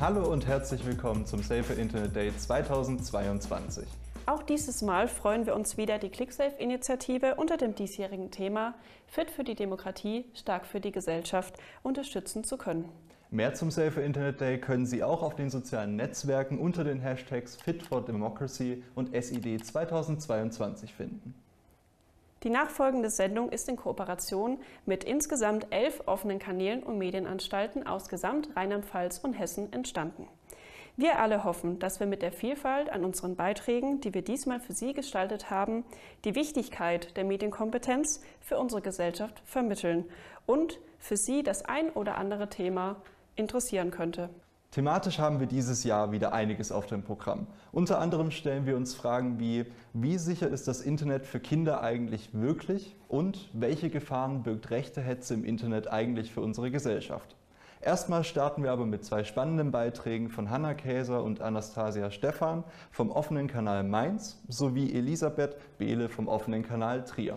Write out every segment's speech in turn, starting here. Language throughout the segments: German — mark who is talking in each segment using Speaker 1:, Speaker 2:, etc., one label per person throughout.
Speaker 1: Hallo und herzlich willkommen zum Safer Internet Day 2022.
Speaker 2: Auch dieses Mal freuen wir uns wieder, die ClickSafe-Initiative unter dem diesjährigen Thema Fit für die Demokratie, stark für die Gesellschaft unterstützen zu können.
Speaker 1: Mehr zum Safer Internet Day können Sie auch auf den sozialen Netzwerken unter den Hashtags Fit4Democracy und SID 2022 finden.
Speaker 2: Die nachfolgende Sendung ist in Kooperation mit insgesamt 11 offenen Kanälen und Medienanstalten aus gesamt Rheinland-Pfalz und Hessen entstanden. Wir alle hoffen, dass wir mit der Vielfalt an unseren Beiträgen, die wir diesmal für Sie gestaltet haben, die Wichtigkeit der Medienkompetenz für unsere Gesellschaft vermitteln und für Sie das ein oder andere Thema interessieren könnte.
Speaker 1: Thematisch haben wir dieses Jahr wieder einiges auf dem Programm. Unter anderem stellen wir uns Fragen wie sicher ist das Internet für Kinder eigentlich wirklich und welche Gefahren birgt rechte Hetze im Internet eigentlich für unsere Gesellschaft? Erstmal starten wir aber mit zwei spannenden Beiträgen von Hanna Käser und Anastasia Stephan vom offenen Kanal Mainz sowie Elisabeth Behle vom offenen Kanal Trier.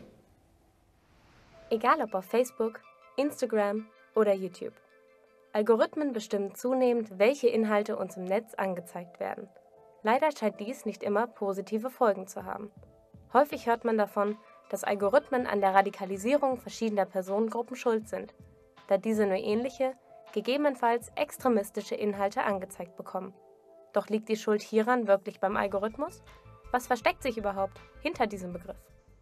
Speaker 3: Egal ob auf Facebook, Instagram oder YouTube. Algorithmen bestimmen zunehmend, welche Inhalte uns im Netz angezeigt werden. Leider scheint dies nicht immer positive Folgen zu haben. Häufig hört man davon, dass Algorithmen an der Radikalisierung verschiedener Personengruppen schuld sind, da diese nur ähnliche, gegebenenfalls extremistische Inhalte angezeigt bekommen. Doch liegt die Schuld hieran wirklich beim Algorithmus? Was versteckt sich überhaupt hinter diesem Begriff?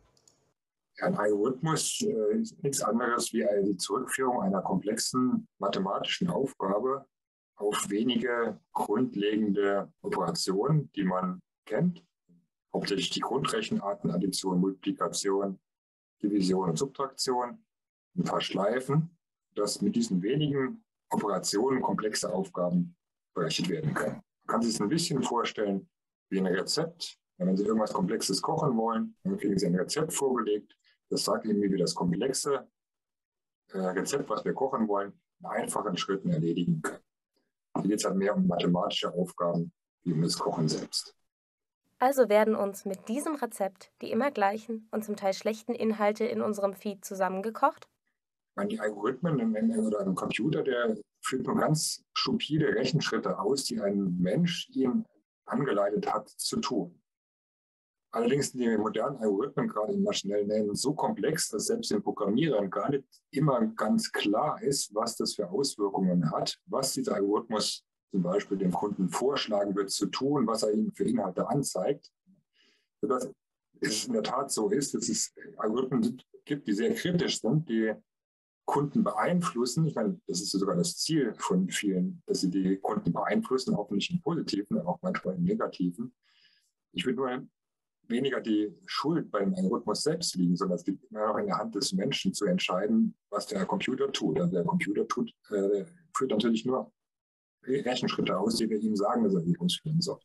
Speaker 4: Ein Algorithmus ist nichts anderes wie die Zurückführung einer komplexen mathematischen Aufgabe auf wenige grundlegende Operationen, die man kennt. Hauptsächlich die Grundrechenarten, Addition, Multiplikation, Division und Subtraktion, ein paar Schleifen, dass mit diesen wenigen Operationen komplexe Aufgaben berechnet werden können. Man kann sich das ein bisschen vorstellen wie ein Rezept. Wenn Sie irgendwas Komplexes kochen wollen, dann kriegen Sie ein Rezept vorgelegt. Das sagt Ihnen, wie wir das komplexe Rezept, was wir kochen wollen, in einfachen Schritten erledigen können. Hier geht es halt mehr um mathematische Aufgaben, wie um das Kochen selbst.
Speaker 3: Also werden uns mit diesem Rezept die immer gleichen und zum Teil schlechten Inhalte in unserem Feed zusammengekocht?
Speaker 4: Die Algorithmen oder ein Computer, der führt nur ganz stupide Rechenschritte aus, die ein Mensch ihn angeleitet hat zu tun. Allerdings sind die modernen Algorithmen gerade im maschinellen Lernen so komplex, dass selbst den Programmierern gar nicht immer ganz klar ist, was das für Auswirkungen hat, was dieser Algorithmus zum Beispiel dem Kunden vorschlagen wird zu tun, was er ihm für Inhalte anzeigt. Sodass es in der Tat so ist, dass es Algorithmen gibt, die sehr kritisch sind, die Kunden beeinflussen. Ich meine, das ist sogar das Ziel von vielen, dass sie die Kunden beeinflussen, hoffentlich im Positiven, aber auch manchmal im Negativen. Ich würde nur weniger die Schuld beim Algorithmus selbst liegen, sondern es liegt immer noch in der Hand des Menschen zu entscheiden, was der Computer tut. Also der Computer führt natürlich nur Rechenschritte aus, die wir ihm sagen, dass er die ausführen soll.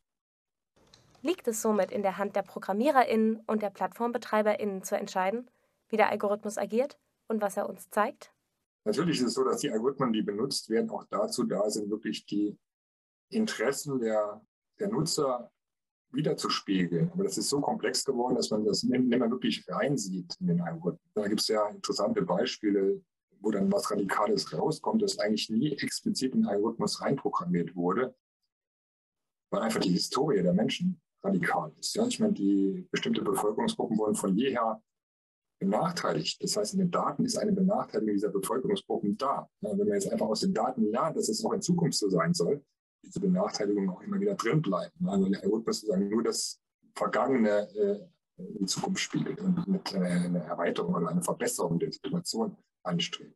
Speaker 3: Liegt es somit in der Hand der ProgrammiererInnen und der PlattformbetreiberInnen zu entscheiden, wie der Algorithmus agiert und was er uns zeigt?
Speaker 4: Natürlich ist es so, dass die Algorithmen, die benutzt werden, auch dazu da sind, wirklich die Interessen der Nutzer wiederzuspiegeln. Aber das ist so komplex geworden, dass man das nicht mehr wirklich reinsieht in den Algorithmen. Da gibt es ja interessante Beispiele, wo dann was Radikales rauskommt, das eigentlich nie explizit in den Algorithmus reinprogrammiert wurde, weil einfach die Historie der Menschen radikal ist. Ja? Ich meine, die bestimmte Bevölkerungsgruppen wurden von jeher benachteiligt. Das heißt, in den Daten ist eine Benachteiligung dieser Bevölkerungsgruppen da. Ja, wenn man jetzt einfach aus den Daten lernt, dass es auch in Zukunft so sein soll, diese Benachteiligung auch immer wieder drin bleiben. Also der Algorithmus sozusagen nur das Vergangene in Zukunft spiegelt und mit einer Erweiterung oder einer Verbesserung der Situation anstrebt.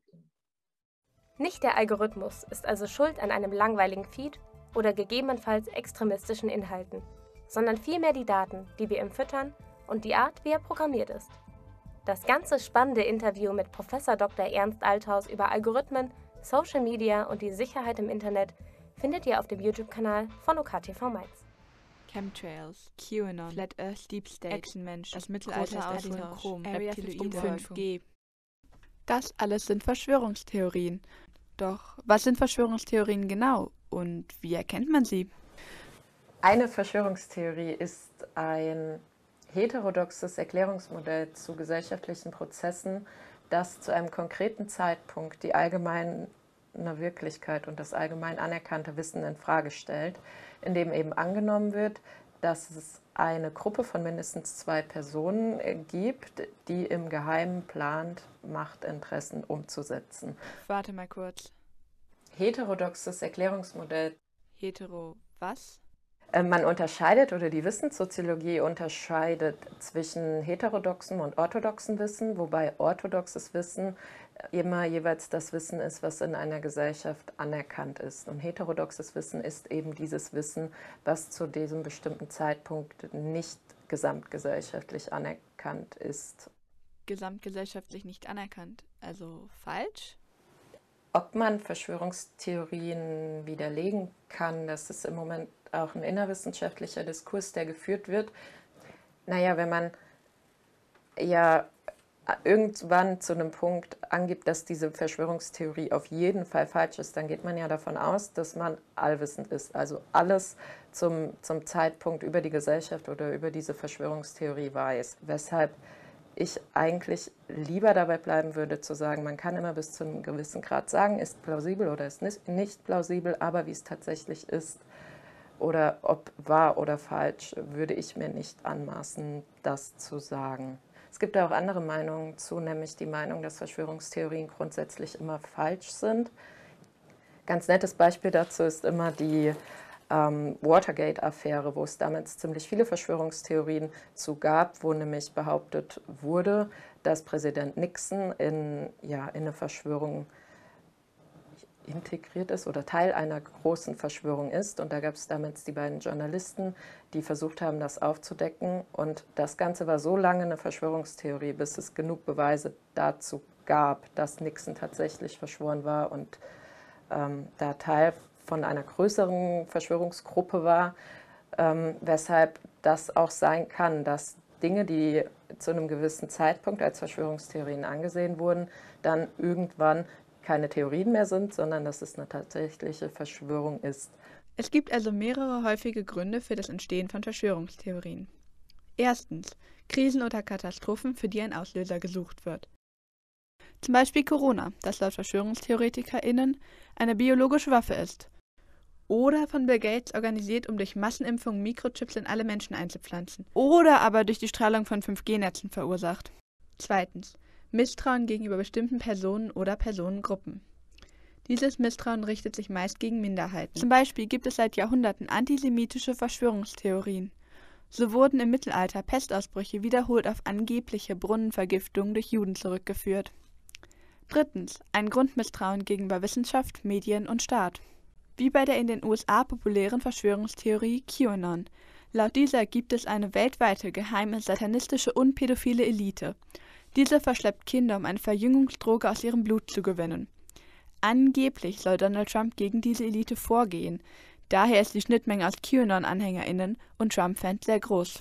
Speaker 3: Nicht der Algorithmus ist also schuld an einem langweiligen Feed oder gegebenenfalls extremistischen Inhalten, sondern vielmehr die Daten, die wir ihm füttern und die Art, wie er programmiert ist. Das ganze spannende Interview mit Prof. Dr. Ernst Althaus über Algorithmen, Social Media und die Sicherheit im Internet findet ihr auf dem YouTube-Kanal von OKTV Mainz.
Speaker 5: Chemtrails, QAnon, Flat Earth, Deep State, Echsenmensch, das Mittelalter Adenochrom, Reptiloide, 5G. Das alles sind Verschwörungstheorien. Doch was sind Verschwörungstheorien genau und wie erkennt man sie?
Speaker 6: Eine Verschwörungstheorie ist ein heterodoxes Erklärungsmodell zu gesellschaftlichen Prozessen, das zu einem konkreten Zeitpunkt die allgemein eine Wirklichkeit und das allgemein anerkannte Wissen in Frage stellt, indem eben angenommen wird, dass es eine Gruppe von mindestens 2 Personen gibt, die im Geheimen plant, Machtinteressen umzusetzen.
Speaker 5: Warte mal kurz.
Speaker 6: Heterodoxes Erklärungsmodell.
Speaker 5: Hetero was?
Speaker 6: Man unterscheidet, oder die Wissenssoziologie unterscheidet zwischen heterodoxem und orthodoxem Wissen, wobei orthodoxes Wissen immer jeweils das Wissen ist, was in einer Gesellschaft anerkannt ist. Und heterodoxes Wissen ist eben dieses Wissen, was zu diesem bestimmten Zeitpunkt nicht gesamtgesellschaftlich anerkannt ist.
Speaker 5: Gesamtgesellschaftlich nicht anerkannt, also falsch?
Speaker 6: Ob man Verschwörungstheorien widerlegen kann, das ist im Moment auch ein innerwissenschaftlicher Diskurs, der geführt wird. Naja, wenn man ja irgendwann zu einem Punkt angibt, dass diese Verschwörungstheorie auf jeden Fall falsch ist, dann geht man ja davon aus, dass man allwissend ist. Also alles zum Zeitpunkt über die Gesellschaft oder über diese Verschwörungstheorie weiß. Weshalb ich eigentlich lieber dabei bleiben würde, zu sagen, man kann immer bis zu einem gewissen Grad sagen, ist plausibel oder ist nicht plausibel, aber wie es tatsächlich ist oder ob wahr oder falsch, würde ich mir nicht anmaßen, das zu sagen. Es gibt auch andere Meinungen zu, nämlich die Meinung, dass Verschwörungstheorien grundsätzlich immer falsch sind. Ganz nettes Beispiel dazu ist immer die Watergate-Affäre, wo es damals ziemlich viele Verschwörungstheorien zu gab, wo nämlich behauptet wurde, dass Präsident Nixon in eine Verschwörung integriert ist oder Teil einer großen Verschwörung ist. Und da gab es damals die beiden Journalisten, die versucht haben, das aufzudecken. Und das Ganze war so lange eine Verschwörungstheorie, bis es genug Beweise dazu gab, dass Nixon tatsächlich verschworen war und da Teil von einer größeren Verschwörungsgruppe war, weshalb das auch sein kann, dass Dinge, die zu einem gewissen Zeitpunkt als Verschwörungstheorien angesehen wurden, dann irgendwann keine Theorien mehr sind, sondern dass es eine tatsächliche Verschwörung ist.
Speaker 5: Es gibt also mehrere häufige Gründe für das Entstehen von Verschwörungstheorien. Erstens, Krisen oder Katastrophen, für die ein Auslöser gesucht wird. Zum Beispiel Corona, das laut VerschwörungstheoretikerInnen eine biologische Waffe ist. Oder von Bill Gates organisiert, um durch Massenimpfungen Mikrochips in alle Menschen einzupflanzen. Oder aber durch die Strahlung von 5G-Netzen verursacht. Zweitens, Misstrauen gegenüber bestimmten Personen oder Personengruppen. Dieses Misstrauen richtet sich meist gegen Minderheiten. Zum Beispiel gibt es seit Jahrhunderten antisemitische Verschwörungstheorien. So wurden im Mittelalter Pestausbrüche wiederholt auf angebliche Brunnenvergiftungen durch Juden zurückgeführt. Drittens, ein Grundmisstrauen gegenüber Wissenschaft, Medien und Staat. Wie bei der in den USA populären Verschwörungstheorie QAnon. Laut dieser gibt es eine weltweite, geheime, satanistische und pädophile Elite. Diese verschleppt Kinder, um eine Verjüngungsdroge aus ihrem Blut zu gewinnen. Angeblich soll Donald Trump gegen diese Elite vorgehen. Daher ist die Schnittmenge aus QAnon-AnhängerInnen und Trump-Fans sehr groß.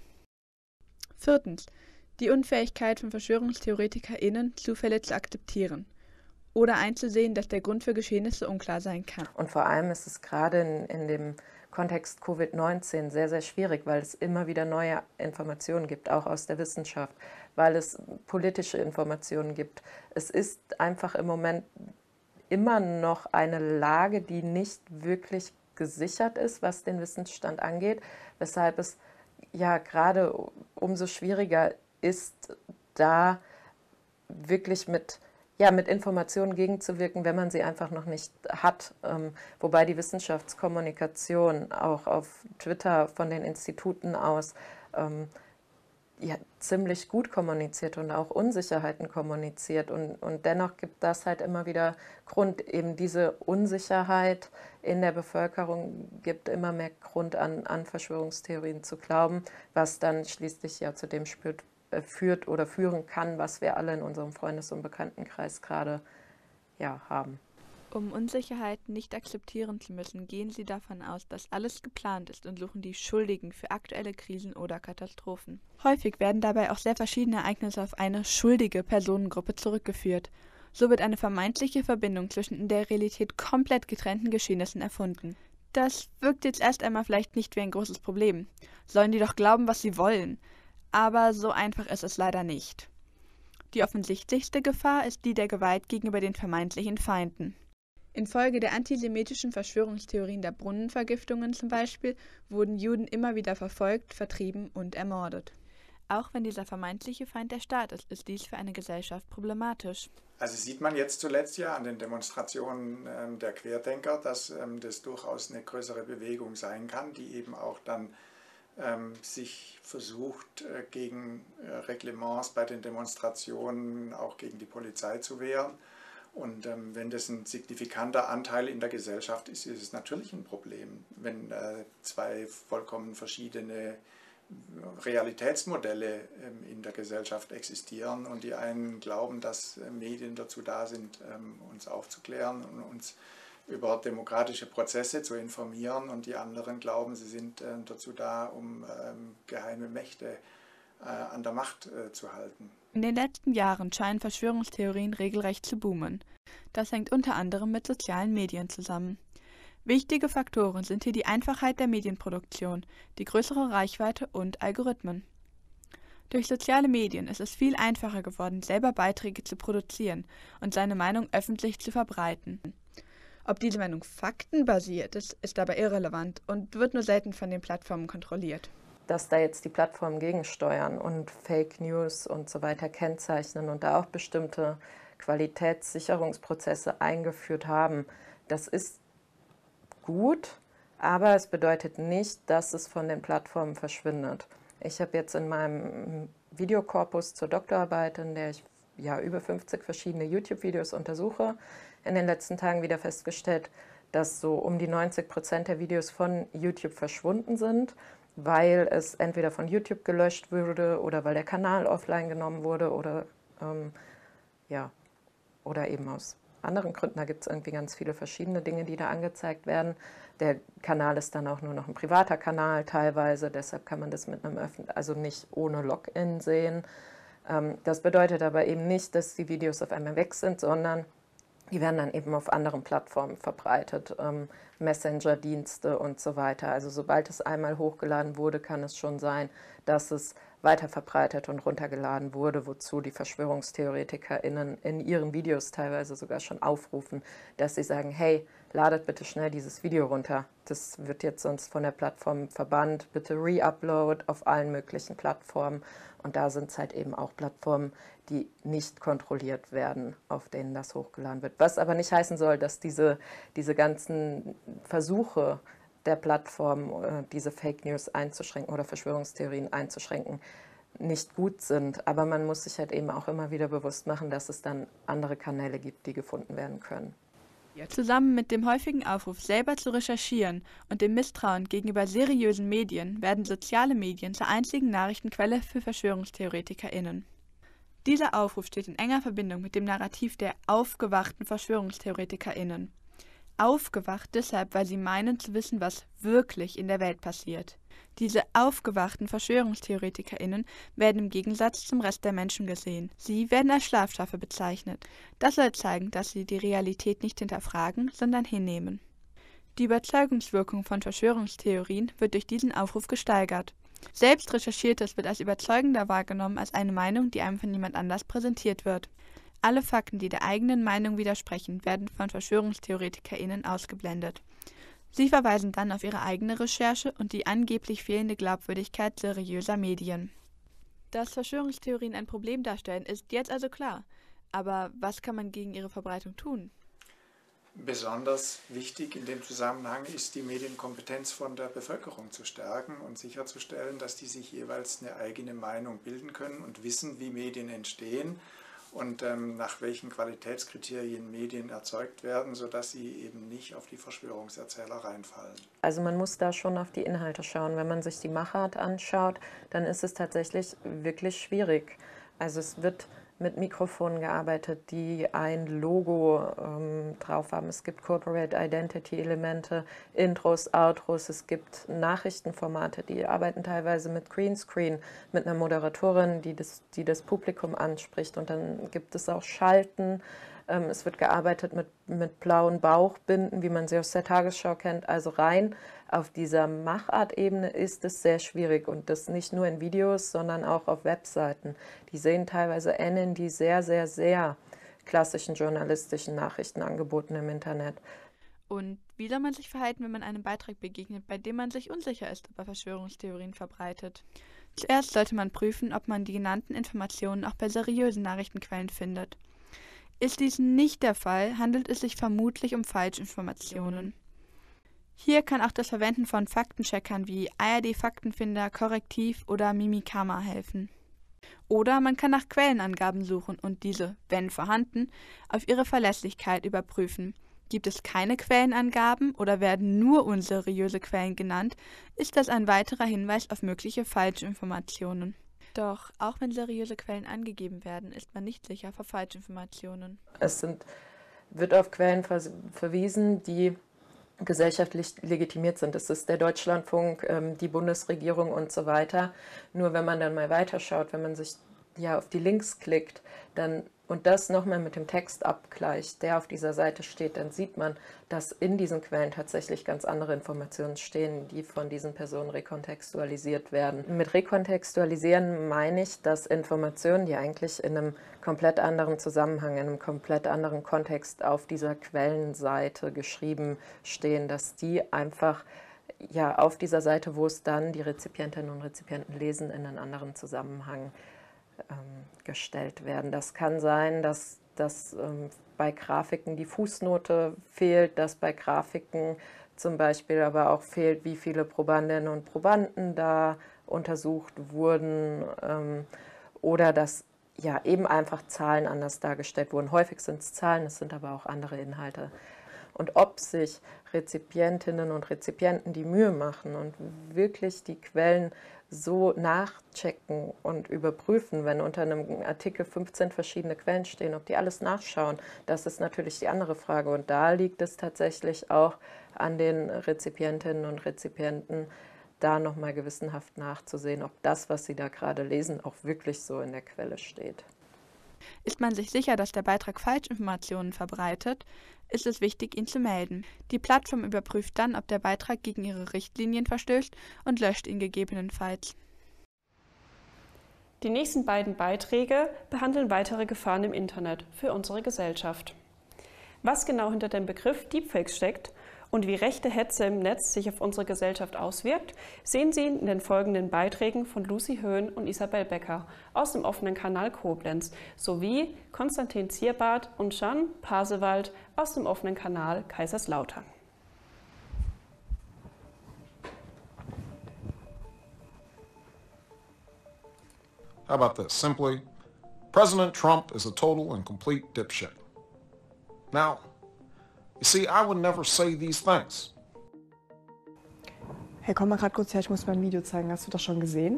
Speaker 5: Viertens, die Unfähigkeit von VerschwörungstheoretikerInnen, Zufälle zu akzeptieren oder einzusehen, dass der Grund für Geschehnisse unklar sein kann.
Speaker 6: Und vor allem ist es gerade in dem Kontext Covid-19 sehr, sehr schwierig, weil es immer wieder neue Informationen gibt, auch aus der Wissenschaft, weil es politische Informationen gibt. Es ist einfach im Moment immer noch eine Lage, die nicht wirklich gesichert ist, was den Wissensstand angeht, weshalb es ja gerade umso schwieriger ist, da wirklich mit Informationen gegenzuwirken, wenn man sie einfach noch nicht hat. Wobei die Wissenschaftskommunikation auch auf Twitter von den Instituten aus ziemlich gut kommuniziert und auch Unsicherheiten kommuniziert. Und dennoch gibt das halt immer wieder Grund, eben diese Unsicherheit in der Bevölkerung gibt immer mehr Grund an Verschwörungstheorien zu glauben, was dann schließlich ja zu dem führt oder führen kann, was wir alle in unserem Freundes- und Bekanntenkreis gerade haben.
Speaker 5: Um Unsicherheiten nicht akzeptieren zu müssen, gehen sie davon aus, dass alles geplant ist und suchen die Schuldigen für aktuelle Krisen oder Katastrophen. Häufig werden dabei auch sehr verschiedene Ereignisse auf eine schuldige Personengruppe zurückgeführt. So wird eine vermeintliche Verbindung zwischen in der Realität komplett getrennten Geschehnissen erfunden. Das wirkt jetzt erst einmal vielleicht nicht wie ein großes Problem. Sollen die doch glauben, was sie wollen. Aber so einfach ist es leider nicht. Die offensichtlichste Gefahr ist die der Gewalt gegenüber den vermeintlichen Feinden. Infolge der antisemitischen Verschwörungstheorien der Brunnenvergiftungen zum Beispiel wurden Juden immer wieder verfolgt, vertrieben und ermordet. Auch wenn dieser vermeintliche Feind der Staat ist dies für eine Gesellschaft problematisch.
Speaker 7: Also sieht man jetzt zuletzt ja an den Demonstrationen der Querdenker, dass das durchaus eine größere Bewegung sein kann, die eben auch dann sich versucht, gegen Reglements bei den Demonstrationen, auch gegen die Polizei zu wehren. Und wenn das ein signifikanter Anteil in der Gesellschaft ist, ist es natürlich ein Problem, wenn zwei vollkommen verschiedene Realitätsmodelle in der Gesellschaft existieren und die einen glauben, dass Medien dazu da sind, uns aufzuklären und uns über demokratische Prozesse zu informieren, und die anderen glauben, sie sind dazu da, um geheime Mächte an der Macht zu halten.
Speaker 5: In den letzten Jahren scheinen Verschwörungstheorien regelrecht zu boomen. Das hängt unter anderem mit sozialen Medien zusammen. Wichtige Faktoren sind hier die Einfachheit der Medienproduktion, die größere Reichweite und Algorithmen. Durch soziale Medien ist es viel einfacher geworden, selber Beiträge zu produzieren und seine Meinung öffentlich zu verbreiten. Ob diese Meinung faktenbasiert ist, ist dabei irrelevant und wird nur selten von den Plattformen kontrolliert.
Speaker 6: Dass da jetzt die Plattformen gegensteuern und Fake News und so weiter kennzeichnen und da auch bestimmte Qualitätssicherungsprozesse eingeführt haben, das ist gut, aber es bedeutet nicht, dass es von den Plattformen verschwindet. Ich habe jetzt in meinem Videokorpus zur Doktorarbeit, in der ich über 50 verschiedene YouTube-Videos untersuche, in den letzten Tagen wieder festgestellt, dass so um die 90% der Videos von YouTube verschwunden sind, weil es entweder von YouTube gelöscht wurde oder weil der Kanal offline genommen wurde oder eben aus anderen Gründen. Da gibt es irgendwie ganz viele verschiedene Dinge, die da angezeigt werden. Der Kanal ist dann auch nur noch ein privater Kanal teilweise, deshalb kann man das mit einem also nicht ohne Login sehen. Das bedeutet aber eben nicht, dass die Videos auf einmal weg sind, sondern die werden dann eben auf anderen Plattformen verbreitet, Messenger-Dienste und so weiter. Also sobald es einmal hochgeladen wurde, kann es schon sein, dass es weiterverbreitet und runtergeladen wurde, wozu die VerschwörungstheoretikerInnen in ihren Videos teilweise sogar schon aufrufen, dass sie sagen, hey, ladet bitte schnell dieses Video runter. Das wird jetzt sonst von der Plattform verbannt. Bitte re-upload auf allen möglichen Plattformen. Und da sind es halt eben auch Plattformen, die nicht kontrolliert werden, auf denen das hochgeladen wird. Was aber nicht heißen soll, dass diese ganzen Versuche der Plattform, diese Fake News einzuschränken oder Verschwörungstheorien einzuschränken, nicht gut sind. Aber man muss sich halt eben auch immer wieder bewusst machen, dass es dann andere Kanäle gibt, die gefunden werden können.
Speaker 5: Zusammen mit dem häufigen Aufruf, selber zu recherchieren und dem Misstrauen gegenüber seriösen Medien werden soziale Medien zur einzigen Nachrichtenquelle für VerschwörungstheoretikerInnen. Dieser Aufruf steht in enger Verbindung mit dem Narrativ der aufgewachten VerschwörungstheoretikerInnen. Aufgewacht deshalb, weil sie meinen zu wissen, was wirklich in der Welt passiert. Diese aufgewachten VerschwörungstheoretikerInnen werden im Gegensatz zum Rest der Menschen gesehen. Sie werden als Schlafschafe bezeichnet. Das soll zeigen, dass sie die Realität nicht hinterfragen, sondern hinnehmen. Die Überzeugungswirkung von Verschwörungstheorien wird durch diesen Aufruf gesteigert. Selbst Recherchiertes wird als überzeugender wahrgenommen als eine Meinung, die einem von jemand anders präsentiert wird. Alle Fakten, die der eigenen Meinung widersprechen, werden von VerschwörungstheoretikerInnen ausgeblendet. Sie verweisen dann auf ihre eigene Recherche und die angeblich fehlende Glaubwürdigkeit seriöser Medien. Dass Verschwörungstheorien ein Problem darstellen, ist jetzt also klar. Aber was kann man gegen ihre Verbreitung tun?
Speaker 7: Besonders wichtig in dem Zusammenhang ist, die Medienkompetenz von der Bevölkerung zu stärken und sicherzustellen, dass die sich jeweils eine eigene Meinung bilden können und wissen, wie Medien entstehen und nach welchen Qualitätskriterien Medien erzeugt werden, sodass sie eben nicht auf die Verschwörungserzähler reinfallen.
Speaker 6: Also man muss da schon auf die Inhalte schauen. Wenn man sich die Machart anschaut, dann ist es tatsächlich wirklich schwierig. Also es wird mit Mikrofonen gearbeitet, die ein Logo drauf haben. Es gibt Corporate Identity Elemente, Intros, Outros, es gibt Nachrichtenformate, die arbeiten teilweise mit Greenscreen, mit einer Moderatorin, die das Publikum anspricht, und dann gibt es auch Schalten. Es wird gearbeitet mit blauen Bauchbinden, wie man sie aus der Tagesschau kennt. Also rein auf dieser Machartebene ist es sehr schwierig, und das nicht nur in Videos, sondern auch auf Webseiten. Die sehen teilweise Enden, die sehr, sehr, sehr klassischen journalistischen Nachrichtenangeboten im Internet.
Speaker 5: Und wie soll man sich verhalten, wenn man einem Beitrag begegnet, bei dem man sich unsicher ist, ob er Verschwörungstheorien verbreitet? Zuerst sollte man prüfen, ob man die genannten Informationen auch bei seriösen Nachrichtenquellen findet. Ist dies nicht der Fall, handelt es sich vermutlich um Falschinformationen. Hier kann auch das Verwenden von Faktencheckern wie ARD Faktenfinder, Korrektiv oder Mimikama helfen. Oder man kann nach Quellenangaben suchen und diese, wenn vorhanden, auf ihre Verlässlichkeit überprüfen. Gibt es keine Quellenangaben oder werden nur unseriöse Quellen genannt, ist das ein weiterer Hinweis auf mögliche Falschinformationen. Doch auch wenn seriöse Quellen angegeben werden, ist man nicht sicher vor Falschinformationen.
Speaker 6: Wird auf Quellen verwiesen, die gesellschaftlich legitimiert sind. Das ist der Deutschlandfunk, die Bundesregierung und so weiter. Nur wenn man dann mal weiterschaut, wenn man sich auf die Links klickt und das nochmal mit dem Text abgleicht, der auf dieser Seite steht, dann sieht man, dass in diesen Quellen tatsächlich ganz andere Informationen stehen, die von diesen Personen rekontextualisiert werden. Mit rekontextualisieren meine ich, dass Informationen, die eigentlich in einem komplett anderen Zusammenhang, in einem komplett anderen Kontext auf dieser Quellenseite geschrieben stehen, dass die einfach auf dieser Seite, wo es dann die Rezipientinnen und Rezipienten lesen, in einen anderen Zusammenhang gestellt werden. Das kann sein, dass bei Grafiken die Fußnote fehlt, dass bei Grafiken zum Beispiel aber auch fehlt, wie viele Probandinnen und Probanden da untersucht wurden oder dass eben einfach Zahlen anders dargestellt wurden. Häufig sind es Zahlen, es sind aber auch andere Inhalte. Und ob sich Rezipientinnen und Rezipienten die Mühe machen und wirklich die Quellen so nachchecken und überprüfen, wenn unter einem Artikel 15 verschiedene Quellen stehen, ob die alles nachschauen, das ist natürlich die andere Frage. Und da liegt es tatsächlich auch an den Rezipientinnen und Rezipienten, da nochmal gewissenhaft nachzusehen, ob das, was sie da gerade lesen, auch wirklich so in der Quelle steht.
Speaker 5: Ist man sich sicher, dass der Beitrag Falschinformationen verbreitet, ist es wichtig, ihn zu melden. Die Plattform überprüft dann, ob der Beitrag gegen ihre Richtlinien verstößt und löscht ihn gegebenenfalls.
Speaker 2: Die nächsten beiden Beiträge behandeln weitere Gefahren im Internet für unsere Gesellschaft. Was genau hinter dem Begriff Deepfakes steckt und wie rechte Hetze im Netz sich auf unsere Gesellschaft auswirkt, sehen Sie in den folgenden Beiträgen von Lucy Höhn und Isabel Becker aus dem offenen Kanal Koblenz sowie Konstantin Zierbart und Jan Pasewald aus dem offenen Kanal Kaiserslautern.
Speaker 8: How about this? Simply, President Trump is a total and complete dipshit. Now, you see, I would never say these things.
Speaker 9: Hey, komm mal gerade kurz her, ich muss mal ein Video zeigen. Hast du das schon gesehen?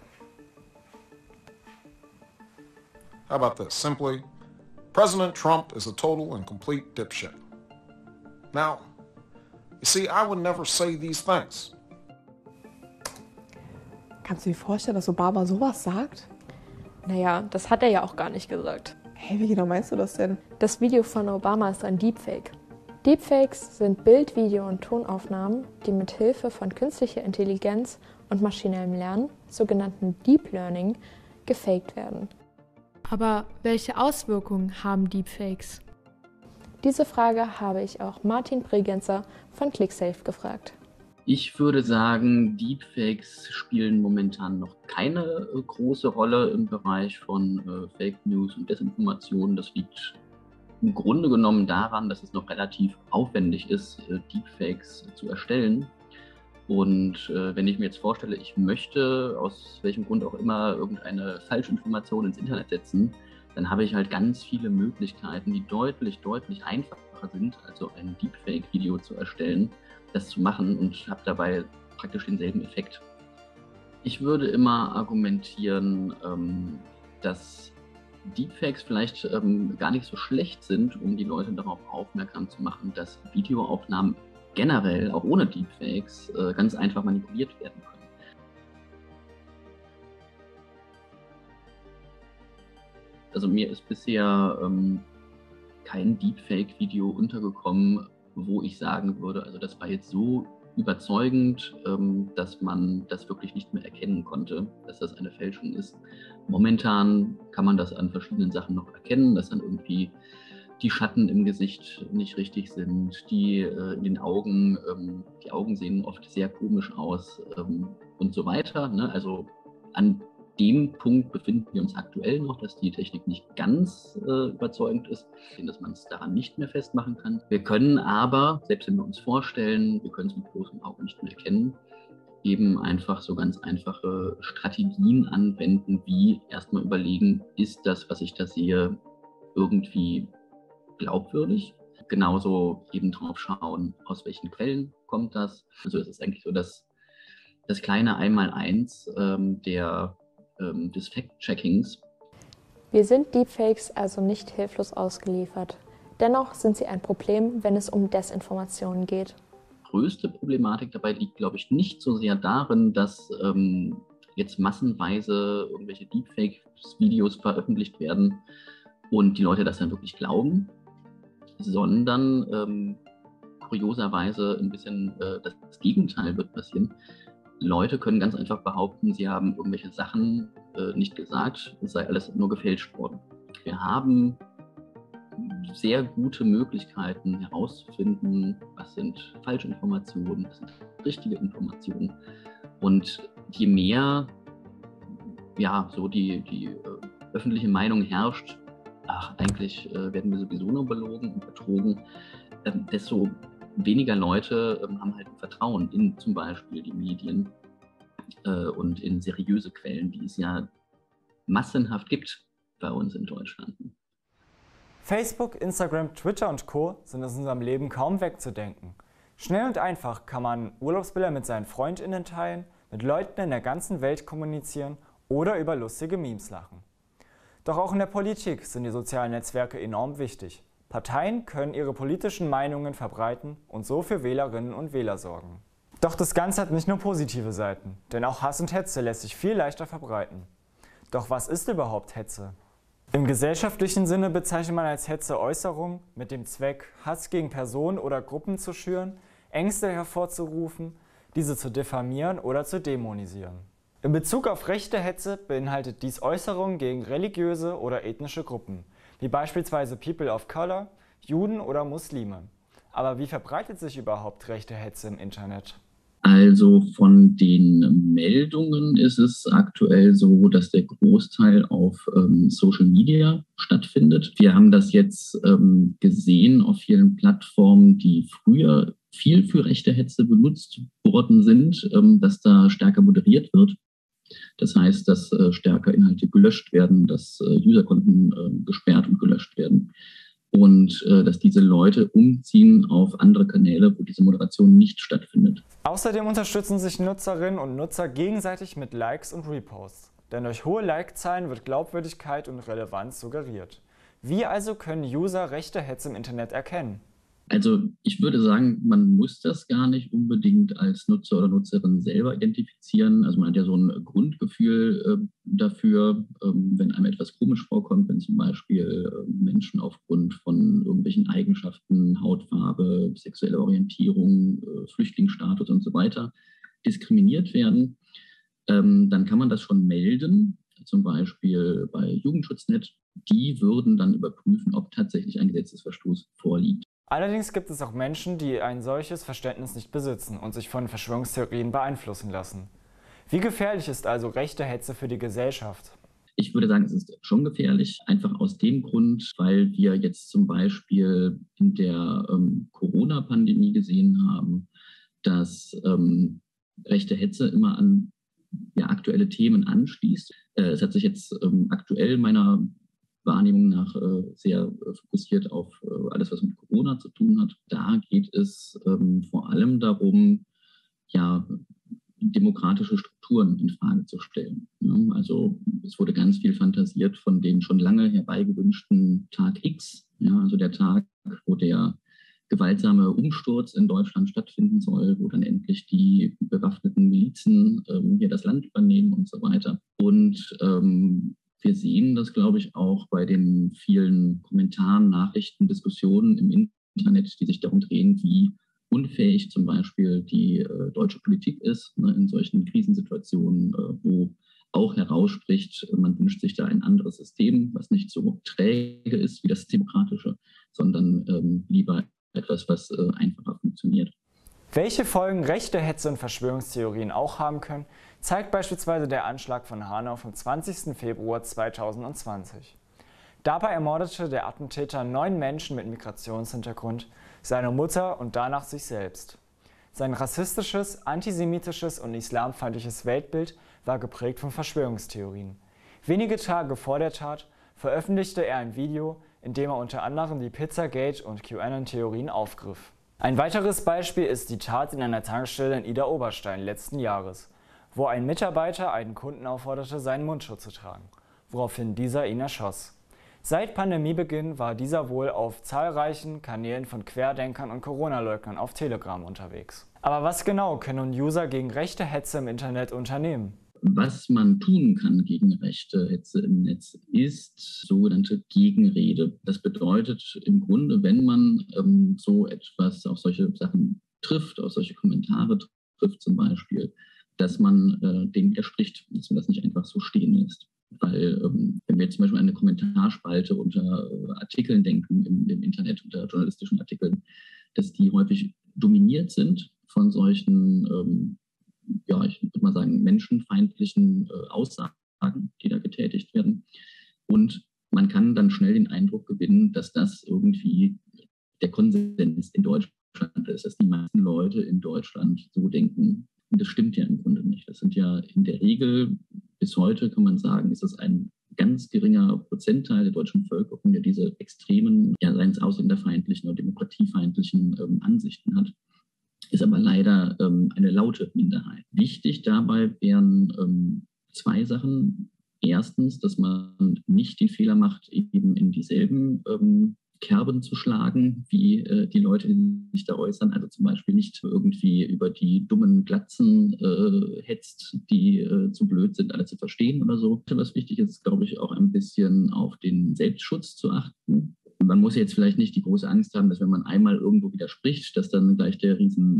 Speaker 8: How about this? Simply, President Trump is a total and complete dipshit. Now, you see, I would never say these things.
Speaker 9: Kannst du dir vorstellen, dass Obama sowas sagt?
Speaker 10: Naja, das hat er ja auch gar nicht gesagt.
Speaker 9: Hey, wie genau meinst du das denn?
Speaker 10: Das Video von Obama ist ein Deepfake. Deepfakes sind Bild-, Video- und Tonaufnahmen, die mit Hilfe von künstlicher Intelligenz und maschinellem Lernen, sogenannten Deep Learning, gefaked werden.
Speaker 11: Aber welche Auswirkungen haben Deepfakes?
Speaker 10: Diese Frage habe ich auch Martin Bregenzer von ClickSafe gefragt.
Speaker 12: Ich würde sagen, Deepfakes spielen momentan noch keine große Rolle im Bereich von Fake News und Desinformation. Das liegt im Grunde genommen daran, dass es noch relativ aufwendig ist, Deepfakes zu erstellen. Und wenn ich mir jetzt vorstelle, ich möchte aus welchem Grund auch immer irgendeine Falschinformation ins Internet setzen, dann habe ich halt ganz viele Möglichkeiten, die deutlich einfacher sind, also ein Deepfake-Video zu erstellen, das zu machen und habe dabei praktisch denselben Effekt. Ich würde immer argumentieren, dass Deepfakes vielleicht gar nicht so schlecht sind, um die Leute darauf aufmerksam zu machen, dass Videoaufnahmen generell, auch ohne Deepfakes, ganz einfach manipuliert werden können. Also mir ist bisher kein Deepfake-Video untergekommen, wo ich sagen würde, also das war jetzt so überzeugend, dass man das wirklich nicht mehr erkennen konnte, dass das eine Fälschung ist. Momentan kann man das an verschiedenen Sachen noch erkennen, dass dann irgendwie die Schatten im Gesicht nicht richtig sind, in den Augen, die Augen sehen oft sehr komisch aus und so weiter. Ne? Also an dem Punkt befinden wir uns aktuell noch, dass die Technik nicht ganz überzeugend ist, dass man es daran nicht mehr festmachen kann. Wir können aber, selbst wenn wir uns vorstellen, wir können es mit bloßem Auge nicht mehr erkennen, eben einfach so ganz einfache Strategien anwenden, wie erstmal überlegen, ist das, was ich da sehe, irgendwie glaubwürdig? Genauso eben drauf schauen, aus welchen Quellen kommt das. Also es ist eigentlich so das kleine Einmaleins des Fact-Checkings.
Speaker 10: Wir sind Deepfakes also nicht hilflos ausgeliefert. Dennoch sind sie ein Problem, wenn es um Desinformation geht.
Speaker 12: Die größte Problematik dabei liegt, glaube ich, nicht so sehr darin, dass jetzt massenweise irgendwelche Deepfake-Videos veröffentlicht werden und die Leute das dann wirklich glauben, sondern kurioserweise ein bisschen das Gegenteil wird passieren. Leute können ganz einfach behaupten, sie haben irgendwelche Sachen nicht gesagt, es sei alles nur gefälscht worden. Wir haben sehr gute Möglichkeiten herauszufinden, was sind Falschinformationen, was sind richtige Informationen. Und je mehr so die öffentliche Meinung herrscht, eigentlich werden wir sowieso nur belogen und betrogen, desto weniger Leute haben halt ein Vertrauen in zum Beispiel die Medien und in seriöse Quellen, die es ja massenhaft gibt bei uns in Deutschland.
Speaker 13: Facebook, Instagram, Twitter und Co. sind aus unserem Leben kaum wegzudenken. Schnell und einfach kann man Urlaubsbilder mit seinen FreundInnen teilen, mit Leuten in der ganzen Welt kommunizieren oder über lustige Memes lachen. Doch auch in der Politik sind die sozialen Netzwerke enorm wichtig. Parteien können ihre politischen Meinungen verbreiten und so für Wählerinnen und Wähler sorgen. Doch das Ganze hat nicht nur positive Seiten, denn auch Hass und Hetze lässt sich viel leichter verbreiten. Doch was ist überhaupt Hetze? Im gesellschaftlichen Sinne bezeichnet man als Hetze Äußerungen mit dem Zweck, Hass gegen Personen oder Gruppen zu schüren, Ängste hervorzurufen, diese zu diffamieren oder zu dämonisieren. In Bezug auf rechte Hetze beinhaltet dies Äußerungen gegen religiöse oder ethnische Gruppen, wie beispielsweise People of Color, Juden oder Muslime. Aber wie verbreitet sich überhaupt rechte Hetze im Internet?
Speaker 12: Also von den Meldungen ist es aktuell so, dass der Großteil auf Social Media stattfindet. Wir haben das jetzt gesehen auf vielen Plattformen, die früher viel für rechte Hetze benutzt worden sind, dass da stärker moderiert wird. Das heißt, dass stärker Inhalte gelöscht werden, dass Userkonten gesperrt und gelöscht werden und dass diese Leute umziehen auf andere Kanäle, wo diese Moderation nicht stattfindet.
Speaker 13: Außerdem unterstützen sich Nutzerinnen und Nutzer gegenseitig mit Likes und Reposts. Denn durch hohe Like-Zahlen wird Glaubwürdigkeit und Relevanz suggeriert. Wie also können User rechte Hetze im Internet erkennen?
Speaker 12: Also ich würde sagen, man muss das gar nicht unbedingt als Nutzer oder Nutzerin selber identifizieren. Also man hat ja so ein Grundgefühl dafür, wenn einem etwas komisch vorkommt, wenn zum Beispiel Menschen aufgrund von irgendwelchen Eigenschaften, Hautfarbe, sexuelle Orientierung, Flüchtlingsstatus und so weiter diskriminiert werden, dann kann man das schon melden, zum Beispiel bei Jugendschutznet. Die würden dann überprüfen, ob tatsächlich ein Gesetzesverstoß vorliegt.
Speaker 13: Allerdings gibt es auch Menschen, die ein solches Verständnis nicht besitzen und sich von Verschwörungstheorien beeinflussen lassen. Wie gefährlich ist also rechte Hetze für die Gesellschaft?
Speaker 12: Ich würde sagen, es ist schon gefährlich, einfach aus dem Grund, weil wir jetzt zum Beispiel in der Corona-Pandemie gesehen haben, dass rechte Hetze immer an aktuelle Themen anschließt. Es hat sich jetzt aktuell meiner Wahrnehmung nach sehr fokussiert auf alles, was mit Corona zu tun hat. Da geht es vor allem darum, demokratische Strukturen in Frage zu stellen. Ja, also es wurde ganz viel fantasiert von den schon lange herbeigewünschten Tag X, also der Tag, wo der gewaltsame Umsturz in Deutschland stattfinden soll, wo dann endlich die bewaffneten Milizen hier das Land übernehmen und so weiter. Und wir sehen das, glaube ich, auch bei den vielen Kommentaren, Nachrichten, Diskussionen im Internet, die sich darum drehen, wie unfähig zum Beispiel die deutsche Politik ist, ne, in solchen Krisensituationen, wo auch herausspricht, man wünscht sich da ein anderes System, was nicht so träge ist wie das demokratische, sondern lieber etwas, was einfacher funktioniert.
Speaker 13: Welche Folgen rechte Hetze und Verschwörungstheorien auch haben können, zeigt beispielsweise der Anschlag von Hanau vom 20. Februar 2020. Dabei ermordete der Attentäter 9 Menschen mit Migrationshintergrund, seine Mutter und danach sich selbst. Sein rassistisches, antisemitisches und islamfeindliches Weltbild war geprägt von Verschwörungstheorien. Wenige Tage vor der Tat veröffentlichte er ein Video, in dem er unter anderem die Pizzagate- und QAnon-Theorien aufgriff. Ein weiteres Beispiel ist die Tat in einer Tankstelle in Idar-Oberstein letzten Jahres, wo ein Mitarbeiter einen Kunden aufforderte, seinen Mundschutz zu tragen, woraufhin dieser ihn erschoss. Seit Pandemiebeginn war dieser wohl auf zahlreichen Kanälen von Querdenkern und Corona-Leugnern auf Telegram unterwegs. Aber was genau können nun User gegen rechte Hetze im Internet unternehmen?
Speaker 12: Was man tun kann gegen rechte Hetze im Netz, ist sogenannte Gegenrede. Das bedeutet im Grunde, wenn man so etwas auf solche Sachen trifft, auf solche Kommentare trifft zum Beispiel, dass man denen widerspricht, dass man das nicht einfach so stehen lässt. Weil wenn wir jetzt zum Beispiel an eine Kommentarspalte unter Artikeln denken im Internet, unter journalistischen Artikeln, dass die häufig dominiert sind von solchen ich würde mal sagen, menschenfeindlichen Aussagen, die da getätigt werden. Und man kann dann schnell den Eindruck gewinnen, dass das irgendwie der Konsens in Deutschland ist, dass die meisten Leute in Deutschland so denken. Und das stimmt ja im Grunde nicht. Das sind ja in der Regel, bis heute kann man sagen, ist das ein ganz geringer Prozentteil der deutschen Bevölkerung, der diese extremen, seien es ausländerfeindlichen oder demokratiefeindlichen Ansichten hat. Ist aber leider eine laute Minderheit. Wichtig dabei wären 2 Sachen. Erstens, dass man nicht den Fehler macht, eben in dieselben Kerben zu schlagen, wie die Leute, die sich da äußern. Also zum Beispiel nicht irgendwie über die dummen Glatzen hetzt, die zu blöd sind, alle zu verstehen oder so. Was wichtig ist, glaube ich, auch ein bisschen auf den Selbstschutz zu achten. Man muss jetzt vielleicht nicht die große Angst haben, dass wenn man einmal irgendwo widerspricht, dass dann gleich der riesen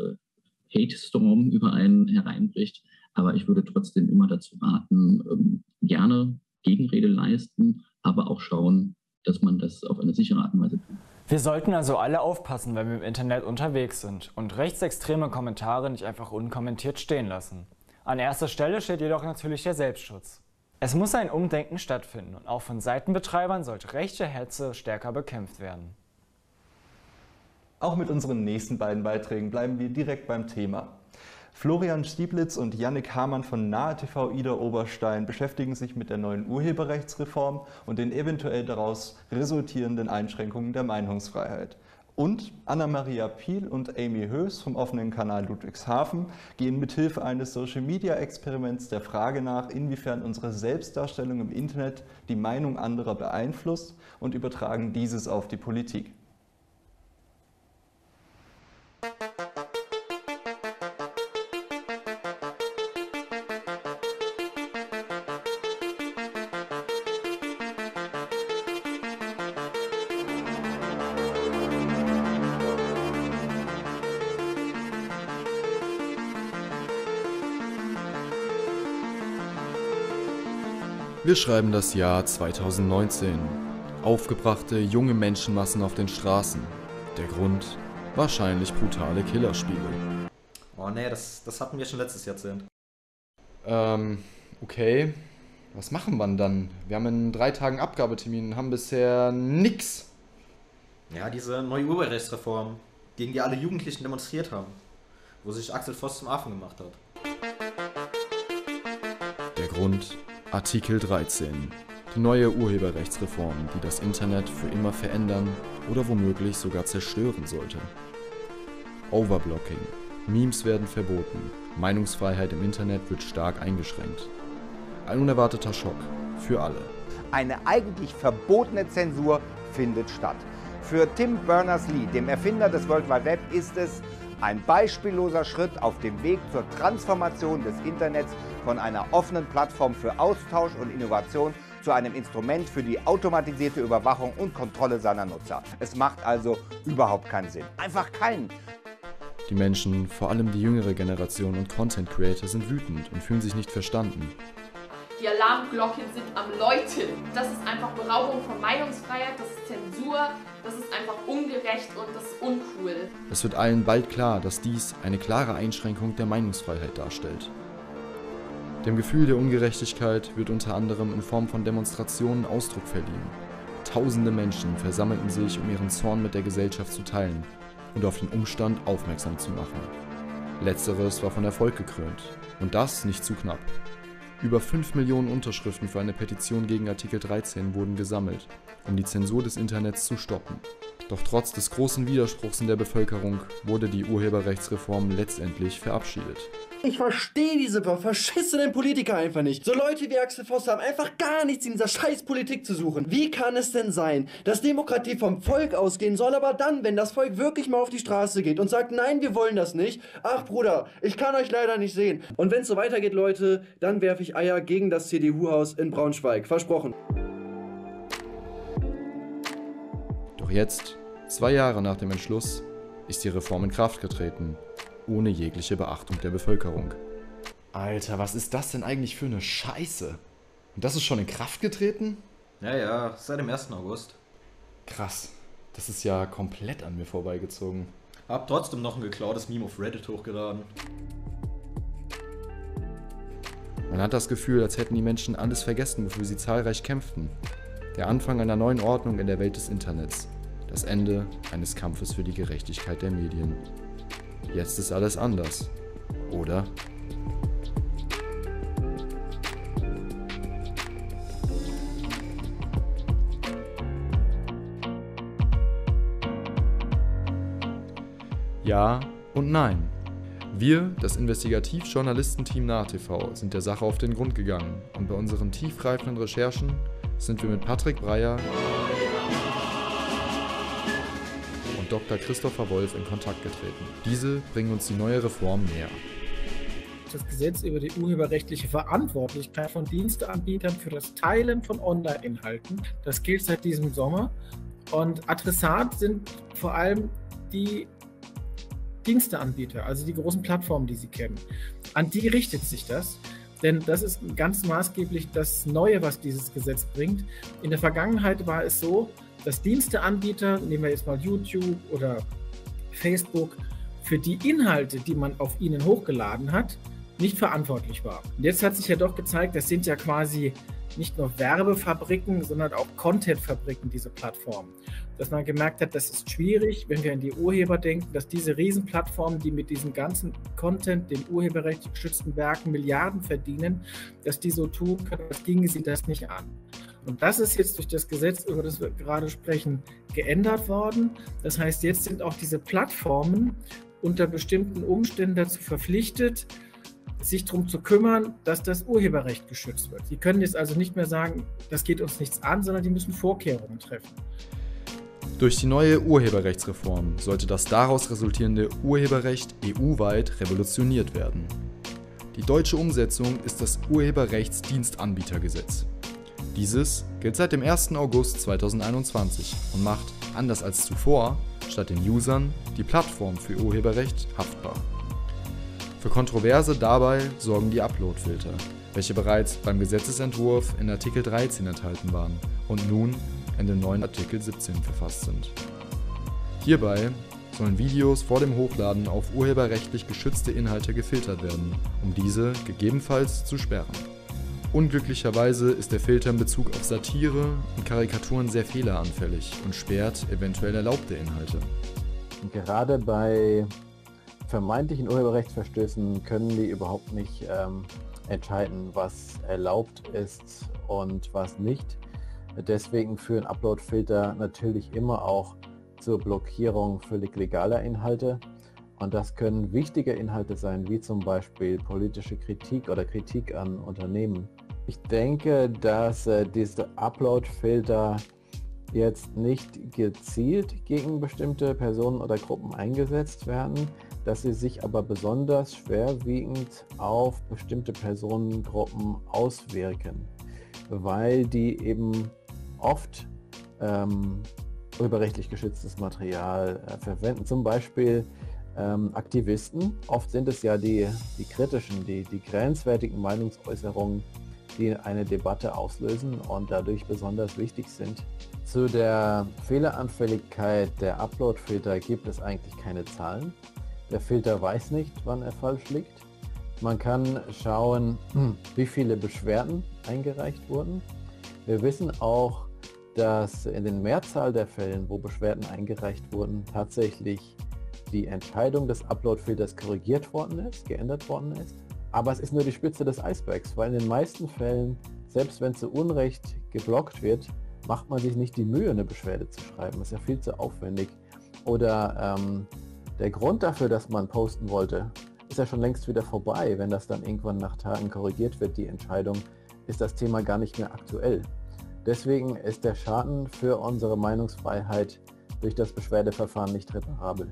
Speaker 12: Hate-Storm über einen hereinbricht. Aber ich würde trotzdem immer dazu raten, gerne Gegenrede leisten, aber auch schauen, dass man das auf eine sichere Art und Weise tut.
Speaker 13: Wir sollten also alle aufpassen, wenn wir im Internet unterwegs sind und rechtsextreme Kommentare nicht einfach unkommentiert stehen lassen. An erster Stelle steht jedoch natürlich der Selbstschutz. Es muss ein Umdenken stattfinden und auch von Seitenbetreibern sollte rechte Hetze stärker bekämpft werden.
Speaker 1: Auch mit unseren nächsten beiden Beiträgen bleiben wir direkt beim Thema. Florian Stieblitz und Yannick Hamann von Nahe TV Idar-Oberstein beschäftigen sich mit der neuen Urheberrechtsreform und den eventuell daraus resultierenden Einschränkungen der Meinungsfreiheit. Und Anna-Maria Piel und Amy Höß vom offenen Kanal Ludwigshafen gehen mithilfe eines Social-Media-Experiments der Frage nach, inwiefern unsere Selbstdarstellung im Internet die Meinung anderer beeinflusst, und übertragen dieses auf die Politik.
Speaker 14: Wir schreiben das Jahr 2019. Aufgebrachte junge Menschenmassen auf den Straßen. Der Grund? Wahrscheinlich brutale Killerspiele.
Speaker 15: Oh nee, das hatten wir schon letztes Jahrzehnt.
Speaker 14: Okay. Was machen wir dann? Wir haben in 3 Tagen Abgabetermin und haben bisher nix.
Speaker 15: Ja, diese neue Urheberrechtsreform, gegen die alle Jugendlichen demonstriert haben. Wo sich Axel Voss zum Affen gemacht hat.
Speaker 14: Der Grund? Artikel 13. Die neue Urheberrechtsreform, die das Internet für immer verändern oder womöglich sogar zerstören sollte. Overblocking. Memes werden verboten. Meinungsfreiheit im Internet wird stark eingeschränkt. Ein unerwarteter Schock für alle.
Speaker 16: Eine eigentlich verbotene Zensur findet statt. Für Tim Berners-Lee, dem Erfinder des World Wide Web, ist es ein beispielloser Schritt auf dem Weg zur Transformation des Internets von einer offenen Plattform für Austausch und Innovation zu einem Instrument für die automatisierte Überwachung und Kontrolle seiner Nutzer. Es macht also überhaupt keinen Sinn. Einfach keinen.
Speaker 14: Die Menschen, vor allem die jüngere Generation und Content Creator, sind wütend und fühlen sich nicht verstanden.
Speaker 17: Die Alarmglocken sind am Läuten. Das ist einfach Beraubung von Meinungsfreiheit, das ist Zensur, das ist einfach ungerecht und das ist uncool.
Speaker 14: Es wird allen bald klar, dass dies eine klare Einschränkung der Meinungsfreiheit darstellt. Dem Gefühl der Ungerechtigkeit wird unter anderem in Form von Demonstrationen Ausdruck verliehen. Tausende Menschen versammelten sich, um ihren Zorn mit der Gesellschaft zu teilen und auf den Umstand aufmerksam zu machen. Letzteres war von Erfolg gekrönt. Und das nicht zu knapp. Über 5 Millionen Unterschriften für eine Petition gegen Artikel 13 wurden gesammelt, um die Zensur des Internets zu stoppen. Doch trotz des großen Widerspruchs in der Bevölkerung wurde die Urheberrechtsreform letztendlich verabschiedet.
Speaker 18: Ich verstehe diese verschissenen Politiker einfach nicht. So Leute wie Axel Voss haben einfach gar nichts in dieser Scheißpolitik zu suchen. Wie kann es denn sein, dass Demokratie vom Volk ausgehen soll, aber dann, wenn das Volk wirklich mal auf die Straße geht und sagt, nein, wir wollen das nicht, ach Bruder, ich kann euch leider nicht sehen. Und wenn es so weitergeht, Leute, dann werfe ich Eier gegen das CDU-Haus in Braunschweig. Versprochen.
Speaker 14: Doch jetzt, 2 Jahre nach dem Entschluss, ist die Reform in Kraft getreten, ohne jegliche Beachtung der Bevölkerung.
Speaker 19: Alter, was ist das denn eigentlich für eine Scheiße? Und das ist schon in Kraft getreten?
Speaker 15: Ja, seit dem 1. August.
Speaker 19: Krass, das ist ja komplett an mir vorbeigezogen.
Speaker 15: Hab trotzdem noch ein geklautes Meme auf Reddit hochgeladen.
Speaker 14: Man hat das Gefühl, als hätten die Menschen alles vergessen, wofür sie zahlreich kämpften. Der Anfang einer neuen Ordnung in der Welt des Internets. Das Ende eines Kampfes für die Gerechtigkeit der Medien. Jetzt ist alles anders, oder? Ja und nein. Wir, das Investigativ-Journalistenteam NahTV, sind der Sache auf den Grund gegangen und bei unseren tiefgreifenden Recherchen sind wir mit Patrick Breyer und Dr. Christopher Wolf in Kontakt getreten. Diese bringen uns die neue Reform näher.
Speaker 20: Das Gesetz über die urheberrechtliche Verantwortlichkeit von Diensteanbietern für das Teilen von Online-Inhalten, das gilt seit diesem Sommer. Und Adressat sind vor allem die Diensteanbieter, also die großen Plattformen, die Sie kennen. An die richtet sich das. Denn das ist ganz maßgeblich das Neue, was dieses Gesetz bringt. In der Vergangenheit war es so, dass Diensteanbieter, nehmen wir jetzt mal YouTube oder Facebook, für die Inhalte, die man auf ihnen hochgeladen hat, nicht verantwortlich war. Und jetzt hat sich ja doch gezeigt, das sind ja quasi nicht nur Werbefabriken, sondern auch Contentfabriken, diese Plattformen. Dass man gemerkt hat, das ist schwierig, wenn wir an die Urheber denken, dass diese Riesenplattformen, die mit diesem ganzen Content, den urheberrechtlich geschützten Werken Milliarden verdienen, dass die so tun können, als ginge sie das nicht an. Und das ist jetzt durch das Gesetz, über das wir gerade sprechen, geändert worden. Das heißt, jetzt sind auch diese Plattformen unter bestimmten Umständen dazu verpflichtet, sich darum zu kümmern, dass das Urheberrecht geschützt wird. Sie können jetzt also nicht mehr sagen, das geht uns nichts an, sondern die müssen Vorkehrungen treffen.
Speaker 14: Durch die neue Urheberrechtsreform sollte das daraus resultierende Urheberrecht EU-weit revolutioniert werden. Die deutsche Umsetzung ist das Urheberrechtsdienstanbietergesetz. Dieses gilt seit dem 1. August 2021 und macht, anders als zuvor, statt den Usern die Plattform für Urheberrecht haftbar. Für Kontroverse dabei sorgen die Upload-Filter, welche bereits beim Gesetzesentwurf in Artikel 13 enthalten waren und nun in dem neuen Artikel 17 verfasst sind. Hierbei sollen Videos vor dem Hochladen auf urheberrechtlich geschützte Inhalte gefiltert werden, um diese gegebenenfalls zu sperren. Unglücklicherweise ist der Filter in Bezug auf Satire und Karikaturen sehr fehleranfällig und sperrt eventuell erlaubte Inhalte.
Speaker 21: Gerade bei vermeintlichen Urheberrechtsverstößen können die überhaupt nicht entscheiden, was erlaubt ist und was nicht. Deswegen führen Upload-Filter natürlich immer auch zur Blockierung völlig legaler Inhalte. Und das können wichtige Inhalte sein, wie zum Beispiel politische Kritik oder Kritik an Unternehmen. Ich denke, dass diese Upload-Filter jetzt nicht gezielt gegen bestimmte Personen oder Gruppen eingesetzt werden, dass sie sich aber besonders schwerwiegend auf bestimmte Personengruppen auswirken, weil die eben oft urheberrechtlich geschütztes Material verwenden. Zum Beispiel Aktivisten. Oft sind es ja die kritischen, die grenzwertigen Meinungsäußerungen, die eine Debatte auslösen und dadurch besonders wichtig sind. Zu der Fehleranfälligkeit der Upload-Filter gibt es eigentlich keine Zahlen. Der Filter weiß nicht, wann er falsch liegt. Man kann schauen, wie viele Beschwerden eingereicht wurden. Wir wissen auch, dass in den Mehrzahl der Fällen, wo Beschwerden eingereicht wurden, tatsächlich die Entscheidung des Upload-Filters korrigiert worden ist, geändert worden ist. Aber es ist nur die Spitze des Eisbergs, weil in den meisten Fällen, selbst wenn zu Unrecht geblockt wird, macht man sich nicht die Mühe, eine Beschwerde zu schreiben. Das ist ja viel zu aufwendig. Oder der Grund dafür, dass man posten wollte, ist ja schon längst wieder vorbei. Wenn das dann irgendwann nach Tagen korrigiert wird, die Entscheidung, ist das Thema gar nicht mehr aktuell. Deswegen ist der Schaden für unsere Meinungsfreiheit durch das Beschwerdeverfahren nicht reparabel.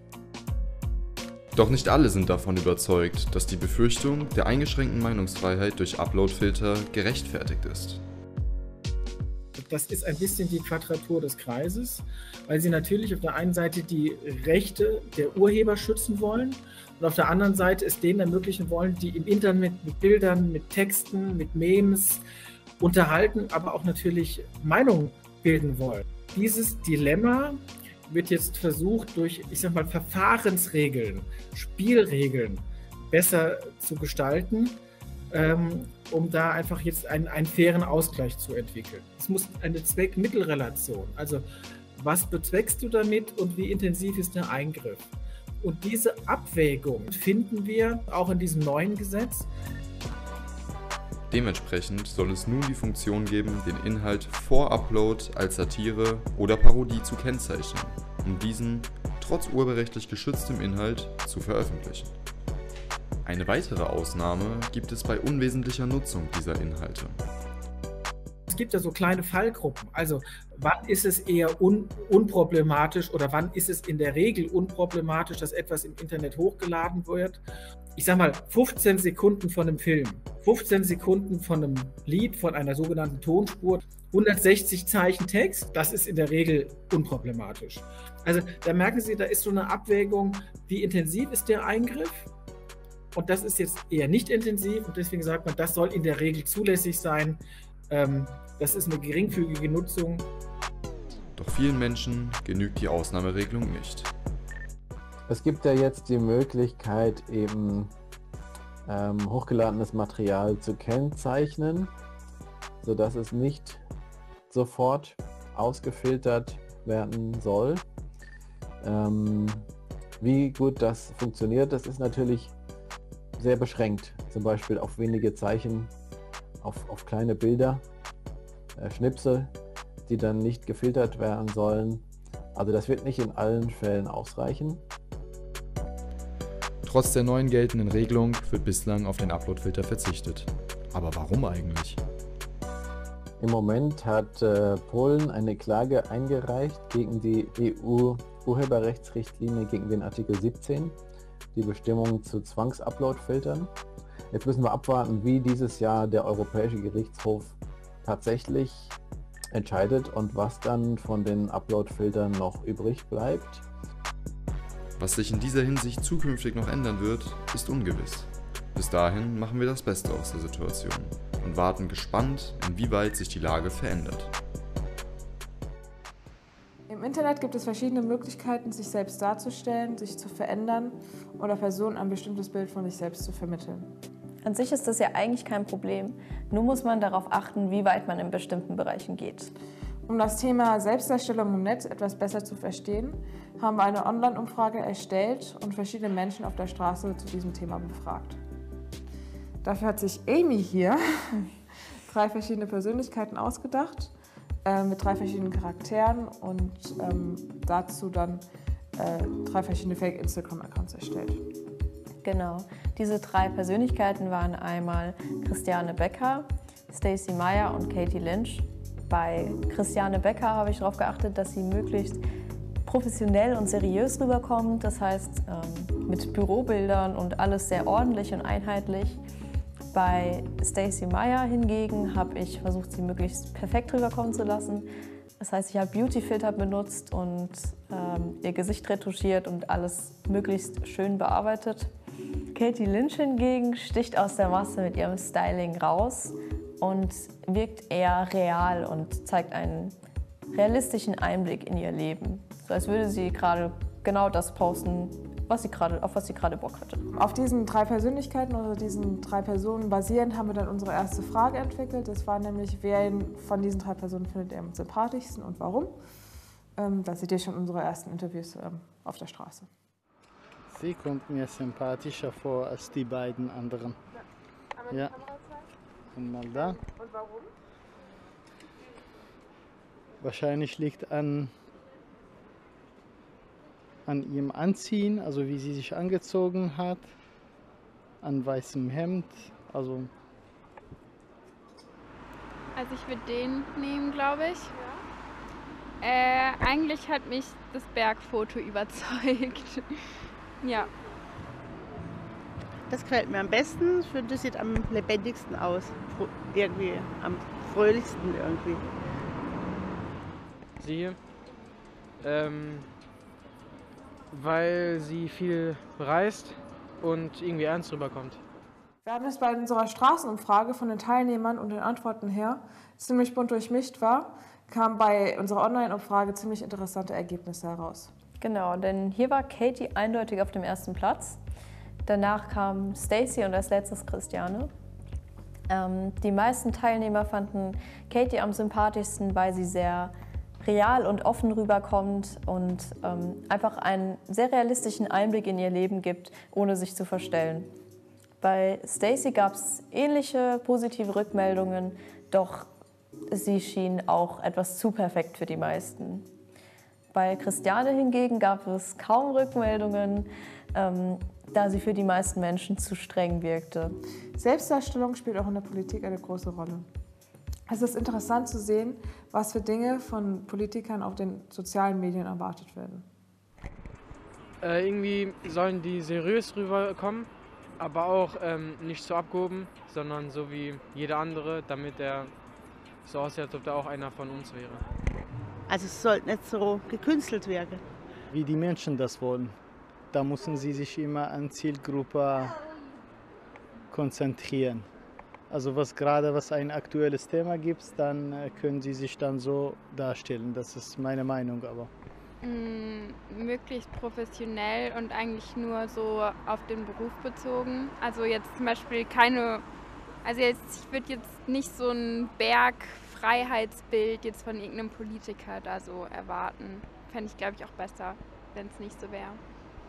Speaker 14: Doch nicht alle sind davon überzeugt, dass die Befürchtung der eingeschränkten Meinungsfreiheit durch Uploadfilter gerechtfertigt ist.
Speaker 20: Das ist ein bisschen die Quadratur des Kreises, weil sie natürlich auf der einen Seite die Rechte der Urheber schützen wollen und auf der anderen Seite es denen ermöglichen wollen, die im Internet mit Bildern, mit Texten, mit Memes unterhalten, aber auch natürlich Meinungen bilden wollen. Dieses Dilemma wird jetzt versucht, durch, ich sag mal, Verfahrensregeln, Spielregeln besser zu gestalten, um da einfach jetzt einen fairen Ausgleich zu entwickeln. Es muss eine Zweck-Mittel-Relation, also was bezweckst du damit und wie intensiv ist der Eingriff? Und diese Abwägung finden wir auch in diesem neuen Gesetz.
Speaker 14: Dementsprechend soll es nun die Funktion geben, den Inhalt vor Upload als Satire oder Parodie zu kennzeichnen, um diesen trotz urheberrechtlich geschütztem Inhalt zu veröffentlichen. Eine weitere Ausnahme gibt es bei unwesentlicher Nutzung dieser Inhalte.
Speaker 20: Es gibt ja so kleine Fallgruppen, also wann ist es eher unproblematisch oder wann ist es in der Regel unproblematisch, dass etwas im Internet hochgeladen wird. Ich sag mal, 15 Sekunden von einem Film, 15 Sekunden von einem Lied, von einer sogenannten Tonspur, 160 Zeichen Text, das ist in der Regel unproblematisch. Also da merken Sie, da ist so eine Abwägung, wie intensiv ist der Eingriff? Und das ist jetzt eher nicht intensiv und deswegen sagt man, das soll in der Regel zulässig sein. Das ist eine geringfügige Nutzung.
Speaker 14: Doch vielen Menschen genügt die Ausnahmeregelung nicht.
Speaker 21: Es gibt ja jetzt die Möglichkeit, eben hochgeladenes Material zu kennzeichnen, sodass es nicht sofort ausgefiltert werden soll. Wie gut das funktioniert, das ist natürlich sehr beschränkt, zum Beispiel auf wenige Zeichen, auf kleine Bilder, Schnipsel, die dann nicht gefiltert werden sollen. Also das wird nicht in allen Fällen ausreichen.
Speaker 14: Trotz der neuen geltenden Regelung wird bislang auf den Uploadfilter verzichtet. Aber warum eigentlich?
Speaker 21: Im Moment hat Polen eine Klage eingereicht gegen die EU-Urheberrechtsrichtlinie gegen den Artikel 17, die Bestimmungen zu Zwangsupload-Filtern. Jetzt müssen wir abwarten, wie dieses Jahr der Europäische Gerichtshof tatsächlich entscheidet und was dann von den Upload-Filtern noch übrig bleibt.
Speaker 14: Was sich in dieser Hinsicht zukünftig noch ändern wird, ist ungewiss. Bis dahin machen wir das Beste aus der Situation und warten gespannt, inwieweit sich die Lage verändert.
Speaker 4: Im Internet gibt es verschiedene Möglichkeiten, sich selbst darzustellen, sich zu verändern oder Personen ein bestimmtes Bild von sich selbst zu vermitteln.
Speaker 22: An sich ist das ja eigentlich kein Problem. Nur muss man darauf achten, wie weit man in bestimmten Bereichen geht.
Speaker 4: Um das Thema Selbstdarstellung im Netz etwas besser zu verstehen, haben wir eine Online-Umfrage erstellt und verschiedene Menschen auf der Straße zu diesem Thema befragt. Dafür hat sich Amy hier 3 verschiedene Persönlichkeiten ausgedacht, mit 3 verschiedenen Charakteren und dazu dann 3 verschiedene Fake-Instagram-Accounts erstellt.
Speaker 22: Genau, diese 3 Persönlichkeiten waren einmal Christiane Becker, Stacey Meyer und Katie Lynch. Bei Christiane Becker habe ich darauf geachtet, dass sie möglichst professionell und seriös rüberkommt, das heißt mit Bürobildern und alles sehr ordentlich und einheitlich. Bei Stacey Meyer hingegen habe ich versucht, sie möglichst perfekt rüberkommen zu lassen. Das heißt, sie hat Beauty-Filter benutzt und ihr Gesicht retuschiert und alles möglichst schön bearbeitet. Katie Lynch hingegen sticht aus der Masse mit ihrem Styling raus und wirkt eher real und zeigt einen realistischen Einblick in ihr Leben. So als würde sie gerade genau das posten, auf was sie gerade Bock hatte.
Speaker 4: Auf diesen 3 Persönlichkeiten oder diesen 3 Personen basierend haben wir dann unsere erste Frage entwickelt. Das war nämlich, wer von diesen 3 Personen findet ihr am sympathischsten und warum. Da seht ihr schon unsere ersten Interviews auf der Straße.
Speaker 3: Sie kommt mir sympathischer vor als die beiden anderen. Ja. Und mal da.
Speaker 4: Und warum?
Speaker 3: Wahrscheinlich liegt an ihrem Anziehen, also wie sie sich angezogen hat, an weißem Hemd, also.
Speaker 5: Also ich würde den nehmen, glaube ich. Eigentlich hat mich das Bergfoto überzeugt. Ja.
Speaker 7: Das gefällt mir am besten. Ich finde, das sieht am lebendigsten aus. Irgendwie am fröhlichsten irgendwie.
Speaker 23: Sie, weil sie viel reist und irgendwie ernst rüberkommt.
Speaker 4: Wir haben es bei unserer Straßenumfrage von den Teilnehmern und den Antworten her ziemlich bunt durchmischt war, kamen bei unserer Online-Umfrage ziemlich interessante Ergebnisse heraus.
Speaker 22: Genau, denn hier war Katie eindeutig auf dem ersten Platz. Danach kam Stacey und als letztes Christiane. Die meisten Teilnehmer fanden Katie am sympathischsten, weil sie sehr real und offen rüberkommt und einfach einen sehr realistischen Einblick in ihr Leben gibt, ohne sich zu verstellen. Bei Stacey gab es ähnliche positive Rückmeldungen, doch sie schien auch etwas zu perfekt für die meisten. Bei Christiane hingegen gab es kaum Rückmeldungen, da sie für die meisten Menschen zu streng wirkte.
Speaker 4: Selbstdarstellung spielt auch in der Politik eine große Rolle. Es ist interessant zu sehen, was für Dinge von Politikern auf den sozialen Medien erwartet werden.
Speaker 23: Irgendwie sollen die seriös rüberkommen, aber auch nicht so abgehoben, sondern so wie jeder andere, damit er so aussieht, als ob er auch einer von uns wäre.
Speaker 7: Also es sollte nicht so gekünstelt werden.
Speaker 3: Wie die Menschen das wollen. Da müssen sie sich immer an Zielgruppe konzentrieren. Also was ein aktuelles Thema gibt, dann können sie sich dann so darstellen. Das ist meine Meinung aber.
Speaker 5: Möglichst professionell und eigentlich nur so auf den Beruf bezogen. Also jetzt zum Beispiel ich würde jetzt nicht so ein Bergfreiheitsbild jetzt von irgendeinem Politiker da so erwarten. Fände ich, glaube ich, auch besser, wenn es nicht so wäre.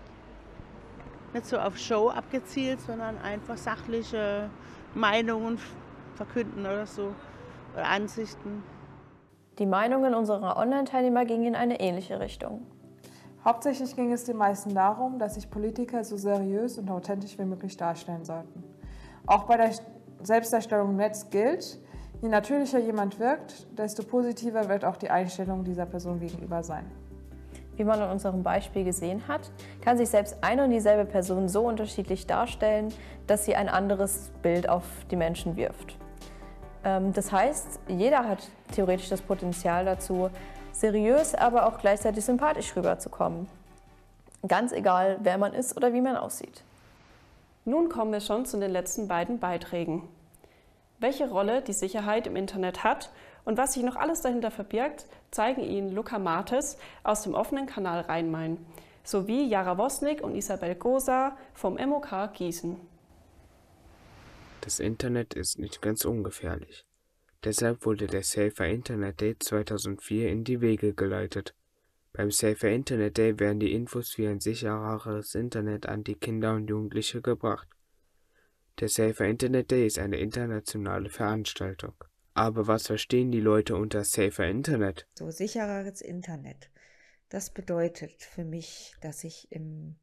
Speaker 7: Nicht so auf Show abgezielt, sondern einfach sachliche Meinungen verkünden oder so, oder Ansichten.
Speaker 22: Die Meinungen unserer Online-Teilnehmer gingen in eine ähnliche Richtung.
Speaker 4: Hauptsächlich ging es den meisten darum, dass sich Politiker so seriös und authentisch wie möglich darstellen sollten. Auch bei der Selbstdarstellung im Netz gilt, je natürlicher jemand wirkt, desto positiver wird auch die Einstellung dieser Person gegenüber sein.
Speaker 22: Wie man in unserem Beispiel gesehen hat, kann sich selbst eine und dieselbe Person so unterschiedlich darstellen, dass sie ein anderes Bild auf die Menschen wirft. Das heißt, jeder hat theoretisch das Potenzial dazu, seriös, aber auch gleichzeitig sympathisch rüberzukommen. Ganz egal, wer man ist oder wie man aussieht.
Speaker 2: Nun kommen wir schon zu den letzten beiden Beiträgen. Welche Rolle die Sicherheit im Internet hat und was sich noch alles dahinter verbirgt, zeigen Ihnen Luca Martes aus dem offenen Kanal Rhein-Main sowie Jara Wosnik und Isabel Gosa vom MOK Gießen.
Speaker 24: Das Internet ist nicht ganz ungefährlich. Deshalb wurde der Safer Internet Day 2004 in die Wege geleitet. Beim Safer Internet Day werden die Infos für ein sichereres Internet an die Kinder und Jugendliche gebracht. Der Safer Internet Day ist eine internationale Veranstaltung. Aber was verstehen die Leute unter Safer Internet?
Speaker 25: So sichereres Internet. Das bedeutet für mich, dass ich im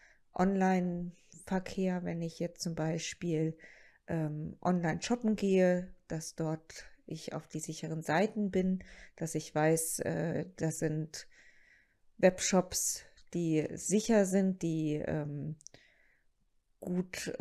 Speaker 25: Online-Verkehr, wenn ich jetzt zum Beispiel online shoppen gehe, dass dort ich auf die sicheren Seiten bin, dass ich weiß, das sind Webshops, die sicher sind, die gut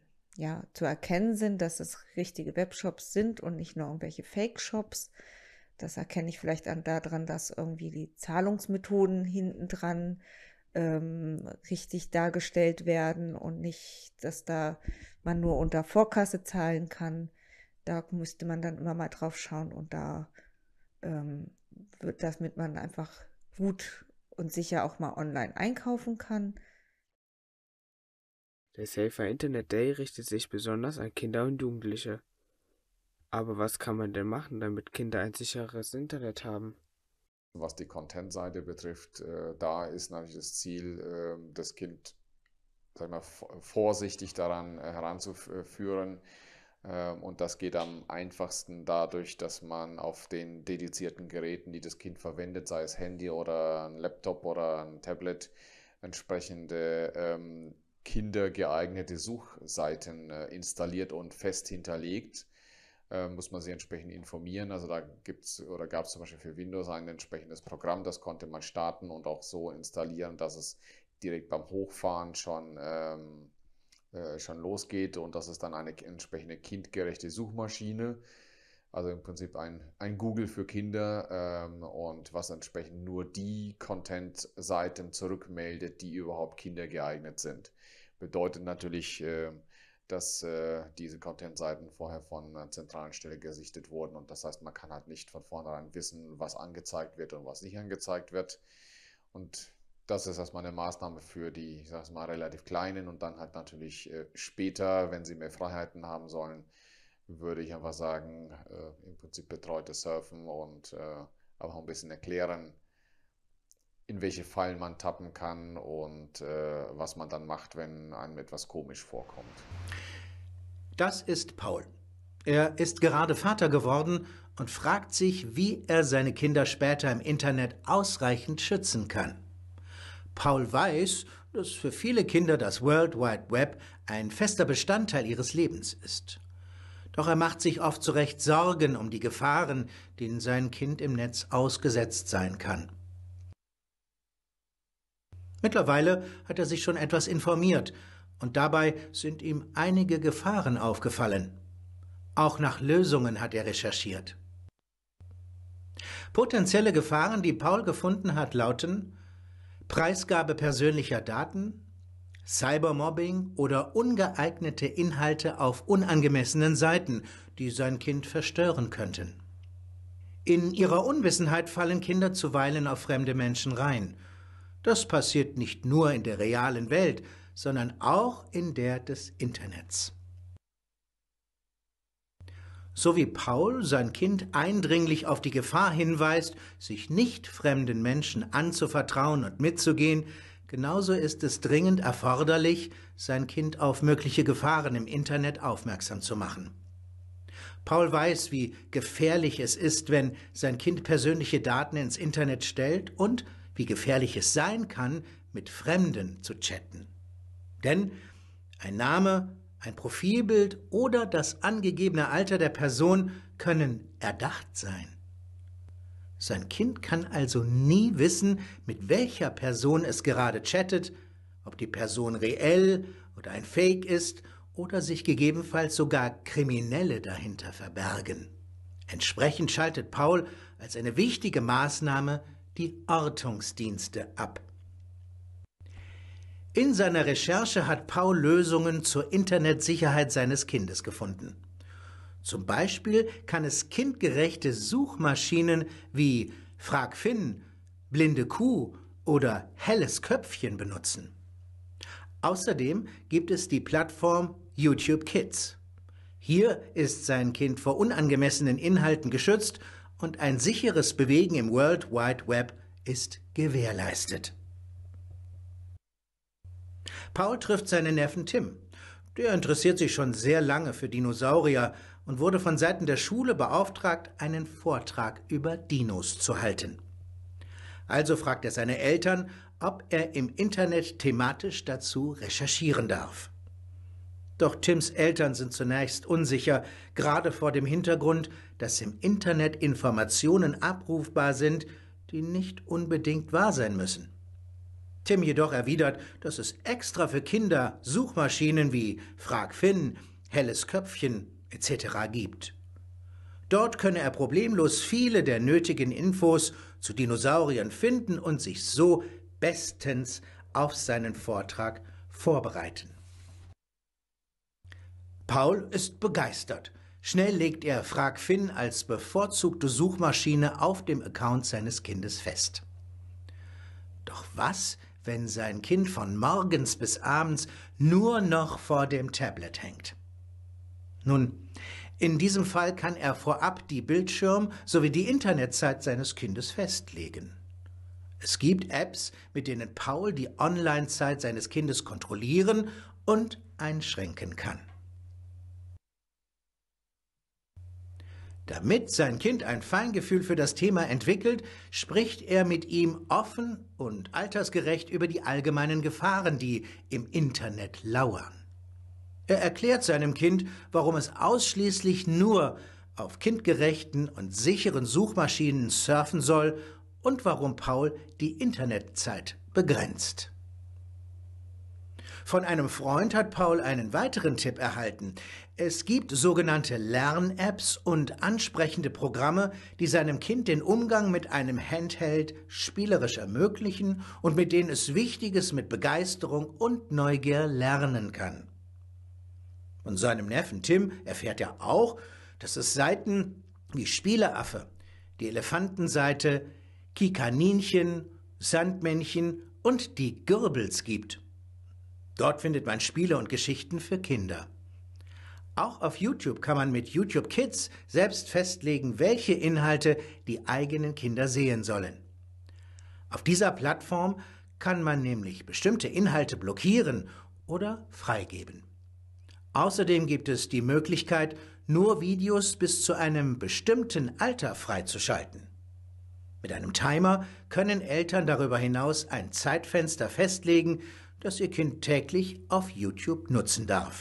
Speaker 25: zu erkennen sind, dass es richtige Webshops sind und nicht nur irgendwelche Fake-Shops. Das erkenne ich vielleicht daran, dass irgendwie die Zahlungsmethoden hinten dran richtig dargestellt werden und nicht, dass da man nur unter Vorkasse zahlen kann. Da müsste man dann immer mal drauf schauen und da wird das, damit man einfach gut und sicher auch mal online einkaufen kann.
Speaker 24: Der Safer Internet Day richtet sich besonders an Kinder und Jugendliche. Aber was kann man denn machen, damit Kinder ein sicheres Internet haben?
Speaker 6: Was die Content-Seite betrifft, da ist natürlich das Ziel, das Kind, sag ich mal, vorsichtig daran heranzuführen. Und das geht am einfachsten dadurch, dass man auf den dedizierten Geräten, die das Kind verwendet, sei es Handy oder ein Laptop oder ein Tablet, entsprechende kindergeeignete Suchseiten installiert und fest hinterlegt. Muss man sich entsprechend informieren. Also da gab es zum Beispiel für Windows ein entsprechendes Programm, das konnte man starten und auch so installieren, dass es direkt beim Hochfahren schon losgeht und das ist dann eine entsprechende kindgerechte Suchmaschine. Also im Prinzip ein Google für Kinder und was entsprechend nur die Content-Seiten zurückmeldet, die überhaupt kindergeeignet sind. Bedeutet natürlich, dass diese Content-Seiten vorher von einer zentralen Stelle gesichtet wurden und das heißt, man kann halt nicht von vornherein wissen, was angezeigt wird und was nicht angezeigt wird. Und das ist erstmal eine Maßnahme für die, ich sage mal, relativ Kleinen und dann halt natürlich später, wenn sie mehr Freiheiten haben sollen, würde ich einfach sagen, im Prinzip betreutes Surfen und auch ein bisschen erklären, in welche Fallen man tappen kann und was man dann macht, wenn einem etwas komisch vorkommt.
Speaker 8: Das ist Paul. Er ist gerade Vater geworden und fragt sich, wie er seine Kinder später im Internet ausreichend schützen kann. Paul weiß, dass für viele Kinder das World Wide Web ein fester Bestandteil ihres Lebens ist. Doch er macht sich oft zu Recht Sorgen um die Gefahren, denen sein Kind im Netz ausgesetzt sein kann. Mittlerweile hat er sich schon etwas informiert und dabei sind ihm einige Gefahren aufgefallen. Auch nach Lösungen hat er recherchiert. Potenzielle Gefahren, die Paul gefunden hat, lauten Preisgabe persönlicher Daten, Cybermobbing oder ungeeignete Inhalte auf unangemessenen Seiten, die sein Kind verstören könnten. In ihrer Unwissenheit fallen Kinder zuweilen auf fremde Menschen rein. Das passiert nicht nur in der realen Welt, sondern auch in der des Internets. So wie Paul sein Kind eindringlich auf die Gefahr hinweist, sich nicht fremden Menschen anzuvertrauen und mitzugehen, genauso ist es dringend erforderlich, sein Kind auf mögliche Gefahren im Internet aufmerksam zu machen. Paul weiß, wie gefährlich es ist, wenn sein Kind persönliche Daten ins Internet stellt und wie gefährlich es sein kann, mit Fremden zu chatten. Denn ein Name, ein Profilbild oder das angegebene Alter der Person können erdacht sein. Sein Kind kann also nie wissen, mit welcher Person es gerade chattet, ob die Person reell oder ein Fake ist oder sich gegebenenfalls sogar Kriminelle dahinter verbergen. Entsprechend schaltet Paul als eine wichtige Maßnahme die Ortungsdienste ab. In seiner Recherche hat Paul Lösungen zur Internetsicherheit seines Kindes gefunden. Zum Beispiel kann es kindgerechte Suchmaschinen wie FragFin, Blinde Kuh oder Helles Köpfchen benutzen. Außerdem gibt es die Plattform YouTube Kids. Hier ist sein Kind vor unangemessenen Inhalten geschützt und ein sicheres Bewegen im World Wide Web ist gewährleistet. Paul trifft seinen Neffen Tim. Der interessiert sich schon sehr lange für Dinosaurier und wurde von Seiten der Schule beauftragt, einen Vortrag über Dinos zu halten. Also fragt er seine Eltern, ob er im Internet thematisch dazu recherchieren darf. Doch Tims Eltern sind zunächst unsicher, gerade vor dem Hintergrund, dass im Internet Informationen abrufbar sind, die nicht unbedingt wahr sein müssen. Tim jedoch erwidert, dass es extra für Kinder Suchmaschinen wie FragFin, Helles Köpfchen etc. gibt. Dort könne er problemlos viele der nötigen Infos zu Dinosauriern finden und sich so bestens auf seinen Vortrag vorbereiten. Paul ist begeistert. Schnell legt er Frag Finn als bevorzugte Suchmaschine auf dem Account seines Kindes fest. Doch was, wenn sein Kind von morgens bis abends nur noch vor dem Tablet hängt? Nun, in diesem Fall kann er vorab die Bildschirm- sowie die Internetzeit seines Kindes festlegen. Es gibt Apps, mit denen Paul die Online-Zeit seines Kindes kontrollieren und einschränken kann. Damit sein Kind ein Feingefühl für das Thema entwickelt, spricht er mit ihm offen und altersgerecht über die allgemeinen Gefahren, die im Internet lauern. Er erklärt seinem Kind, warum es ausschließlich nur auf kindgerechten und sicheren Suchmaschinen surfen soll und warum Paul die Internetzeit begrenzt. Von einem Freund hat Paul einen weiteren Tipp erhalten. Es gibt sogenannte Lern-Apps und ansprechende Programme, die seinem Kind den Umgang mit einem Handheld spielerisch ermöglichen und mit denen es Wichtiges mit Begeisterung und Neugier lernen kann. Von seinem Neffen Tim erfährt er auch, dass es Seiten wie Spieleaffe, die Elefantenseite, Kikaninchen, Sandmännchen und die Gürbels gibt. Dort findet man Spiele und Geschichten für Kinder. Auch auf YouTube kann man mit YouTube Kids selbst festlegen, welche Inhalte die eigenen Kinder sehen sollen. Auf dieser Plattform kann man nämlich bestimmte Inhalte blockieren oder freigeben. Außerdem gibt es die Möglichkeit, nur Videos bis zu einem bestimmten Alter freizuschalten. Mit einem Timer können Eltern darüber hinaus ein Zeitfenster festlegen, das ihr Kind täglich auf YouTube nutzen darf.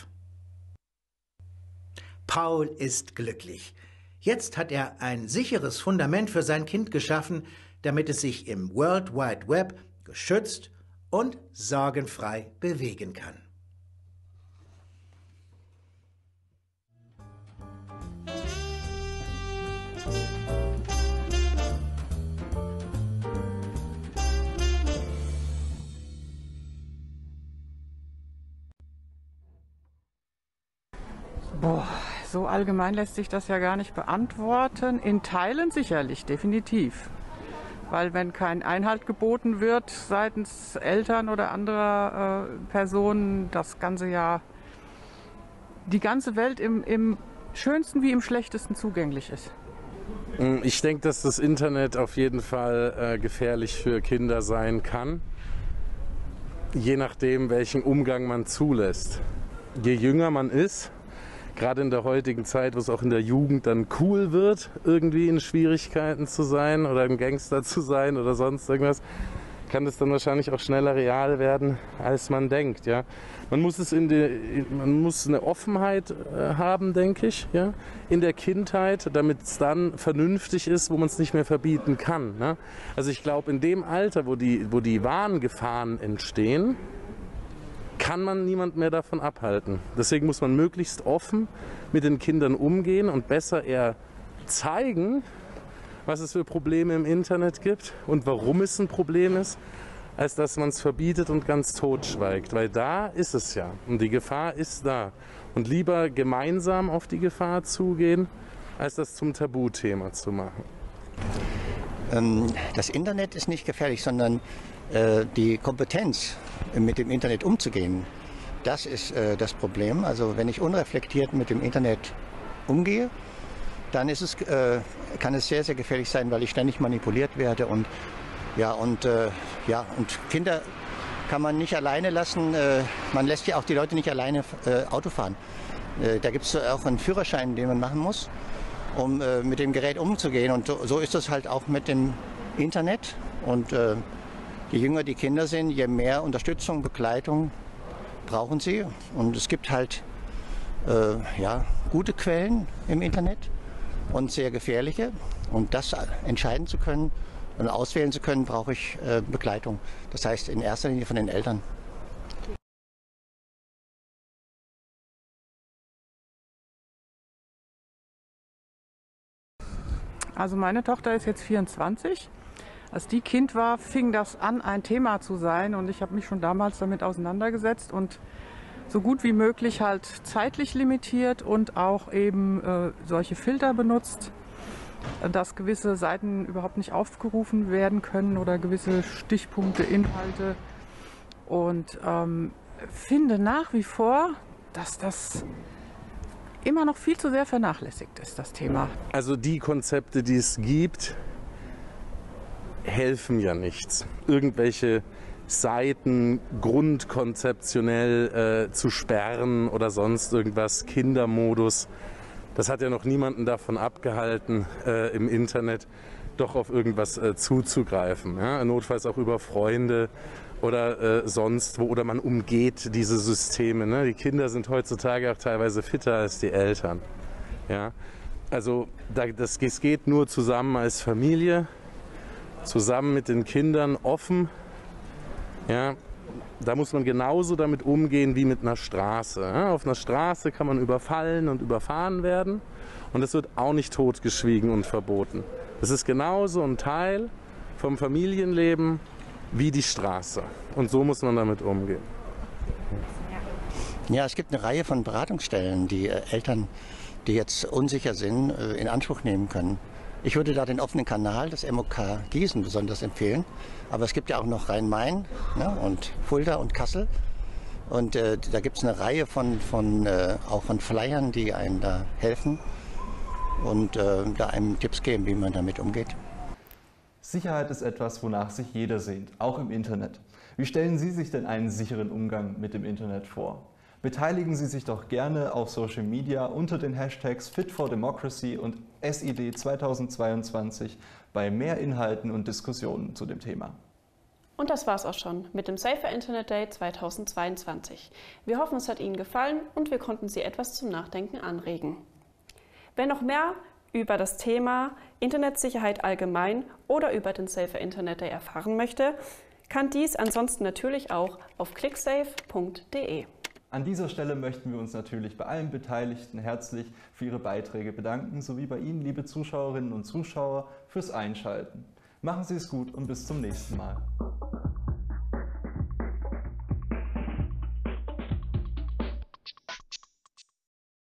Speaker 8: Paul ist glücklich. Jetzt hat er ein sicheres Fundament für sein Kind geschaffen, damit es sich im World Wide Web geschützt und sorgenfrei bewegen kann.
Speaker 9: Boah, so allgemein lässt sich das ja gar nicht beantworten. In Teilen sicherlich, definitiv. Weil wenn kein Einhalt geboten wird seitens Eltern oder anderer Personen, das ganze Jahr, die ganze Welt im schönsten wie im schlechtesten zugänglich ist.
Speaker 10: Ich denke, dass das Internet auf jeden Fall gefährlich für Kinder sein kann. Je nachdem, welchen Umgang man zulässt. Je jünger man ist, gerade in der heutigen Zeit, wo es auch in der Jugend dann cool wird, irgendwie in Schwierigkeiten zu sein oder ein Gangster zu sein oder sonst irgendwas, kann das dann wahrscheinlich auch schneller real werden, als man denkt. Ja? Man muss eine Offenheit haben, denke ich, ja? In der Kindheit, damit es dann vernünftig ist, wo man es nicht mehr verbieten kann. Ne? Also ich glaube, in dem Alter, wo die wahren Gefahren entstehen, kann man niemand mehr davon abhalten. Deswegen muss man möglichst offen mit den Kindern umgehen und besser eher zeigen, was es für Probleme im Internet gibt und warum es ein Problem ist, als dass man es verbietet und ganz totschweigt. Weil da ist es ja und die Gefahr ist da. Und lieber gemeinsam auf die Gefahr zugehen, als das zum Tabuthema zu machen.
Speaker 11: Das Internet ist nicht gefährlich, sondern die Kompetenz, mit dem Internet umzugehen, das ist das Problem. Also wenn ich unreflektiert mit dem Internet umgehe, dann kann es sehr, sehr gefährlich sein, weil ich ständig manipuliert werde. Und Kinder kann man nicht alleine lassen. Man lässt ja auch die Leute nicht alleine Auto fahren. Da gibt es auch einen Führerschein, den man machen muss, um mit dem Gerät umzugehen. Und so ist es halt auch mit dem Internet. Und je jünger die Kinder sind, je mehr Unterstützung, Begleitung brauchen sie. Und es gibt halt gute Quellen im Internet und sehr gefährliche. Und das entscheiden zu können und auswählen zu können, brauche ich Begleitung. Das heißt in erster Linie von den Eltern.
Speaker 9: Also meine Tochter ist jetzt 24. Als die Kind war, fing das an, ein Thema zu sein und ich habe mich schon damals damit auseinandergesetzt und so gut wie möglich halt zeitlich limitiert und auch eben solche Filter benutzt, dass gewisse Seiten überhaupt nicht aufgerufen werden können oder gewisse Stichpunkte, Inhalte und finde nach wie vor, dass das immer noch viel zu sehr vernachlässigt ist, das Thema.
Speaker 10: Also die Konzepte, die es gibt, helfen ja nichts. Irgendwelche Seiten grundkonzeptionell zu sperren oder sonst irgendwas, Kindermodus, das hat ja noch niemanden davon abgehalten, im Internet doch auf irgendwas zuzugreifen. Ja? Notfalls auch über Freunde oder sonst wo, oder man umgeht diese Systeme. Ne? Die Kinder sind heutzutage auch teilweise fitter als die Eltern. Ja? Also das geht nur zusammen als Familie, zusammen mit den Kindern, offen. Ja? Da muss man genauso damit umgehen wie mit einer Straße. Ja? Auf einer Straße kann man überfallen und überfahren werden und es wird auch nicht totgeschwiegen und verboten. Es ist genauso ein Teil vom Familienleben wie die Straße. Und so muss man damit umgehen.
Speaker 11: Ja, es gibt eine Reihe von Beratungsstellen, die Eltern, die jetzt unsicher sind, in Anspruch nehmen können. Ich würde da den offenen Kanal des MOK Gießen besonders empfehlen. Aber es gibt ja auch noch Rhein-Main, ne, und Fulda und Kassel. Und da gibt es eine Reihe auch von Flyern, die einem da helfen und da einem Tipps geben, wie man damit umgeht.
Speaker 1: Sicherheit ist etwas, wonach sich jeder sehnt, auch im Internet. Wie stellen Sie sich denn einen sicheren Umgang mit dem Internet vor? Beteiligen Sie sich doch gerne auf Social Media unter den Hashtags Fit4Democracy und SID 2022 bei mehr Inhalten und Diskussionen zu dem Thema.
Speaker 2: Und das war's auch schon mit dem Safer Internet Day 2022. Wir hoffen, es hat Ihnen gefallen und wir konnten Sie etwas zum Nachdenken anregen. Wer noch mehr über das Thema Internetsicherheit allgemein oder über den Safer Internet Day erfahren möchte, kann dies ansonsten natürlich auch auf clicksafe.de.
Speaker 1: An dieser Stelle möchten wir uns natürlich bei allen Beteiligten herzlich für Ihre Beiträge bedanken, sowie bei Ihnen, liebe Zuschauerinnen und Zuschauer, fürs Einschalten. Machen Sie es gut und bis zum nächsten Mal.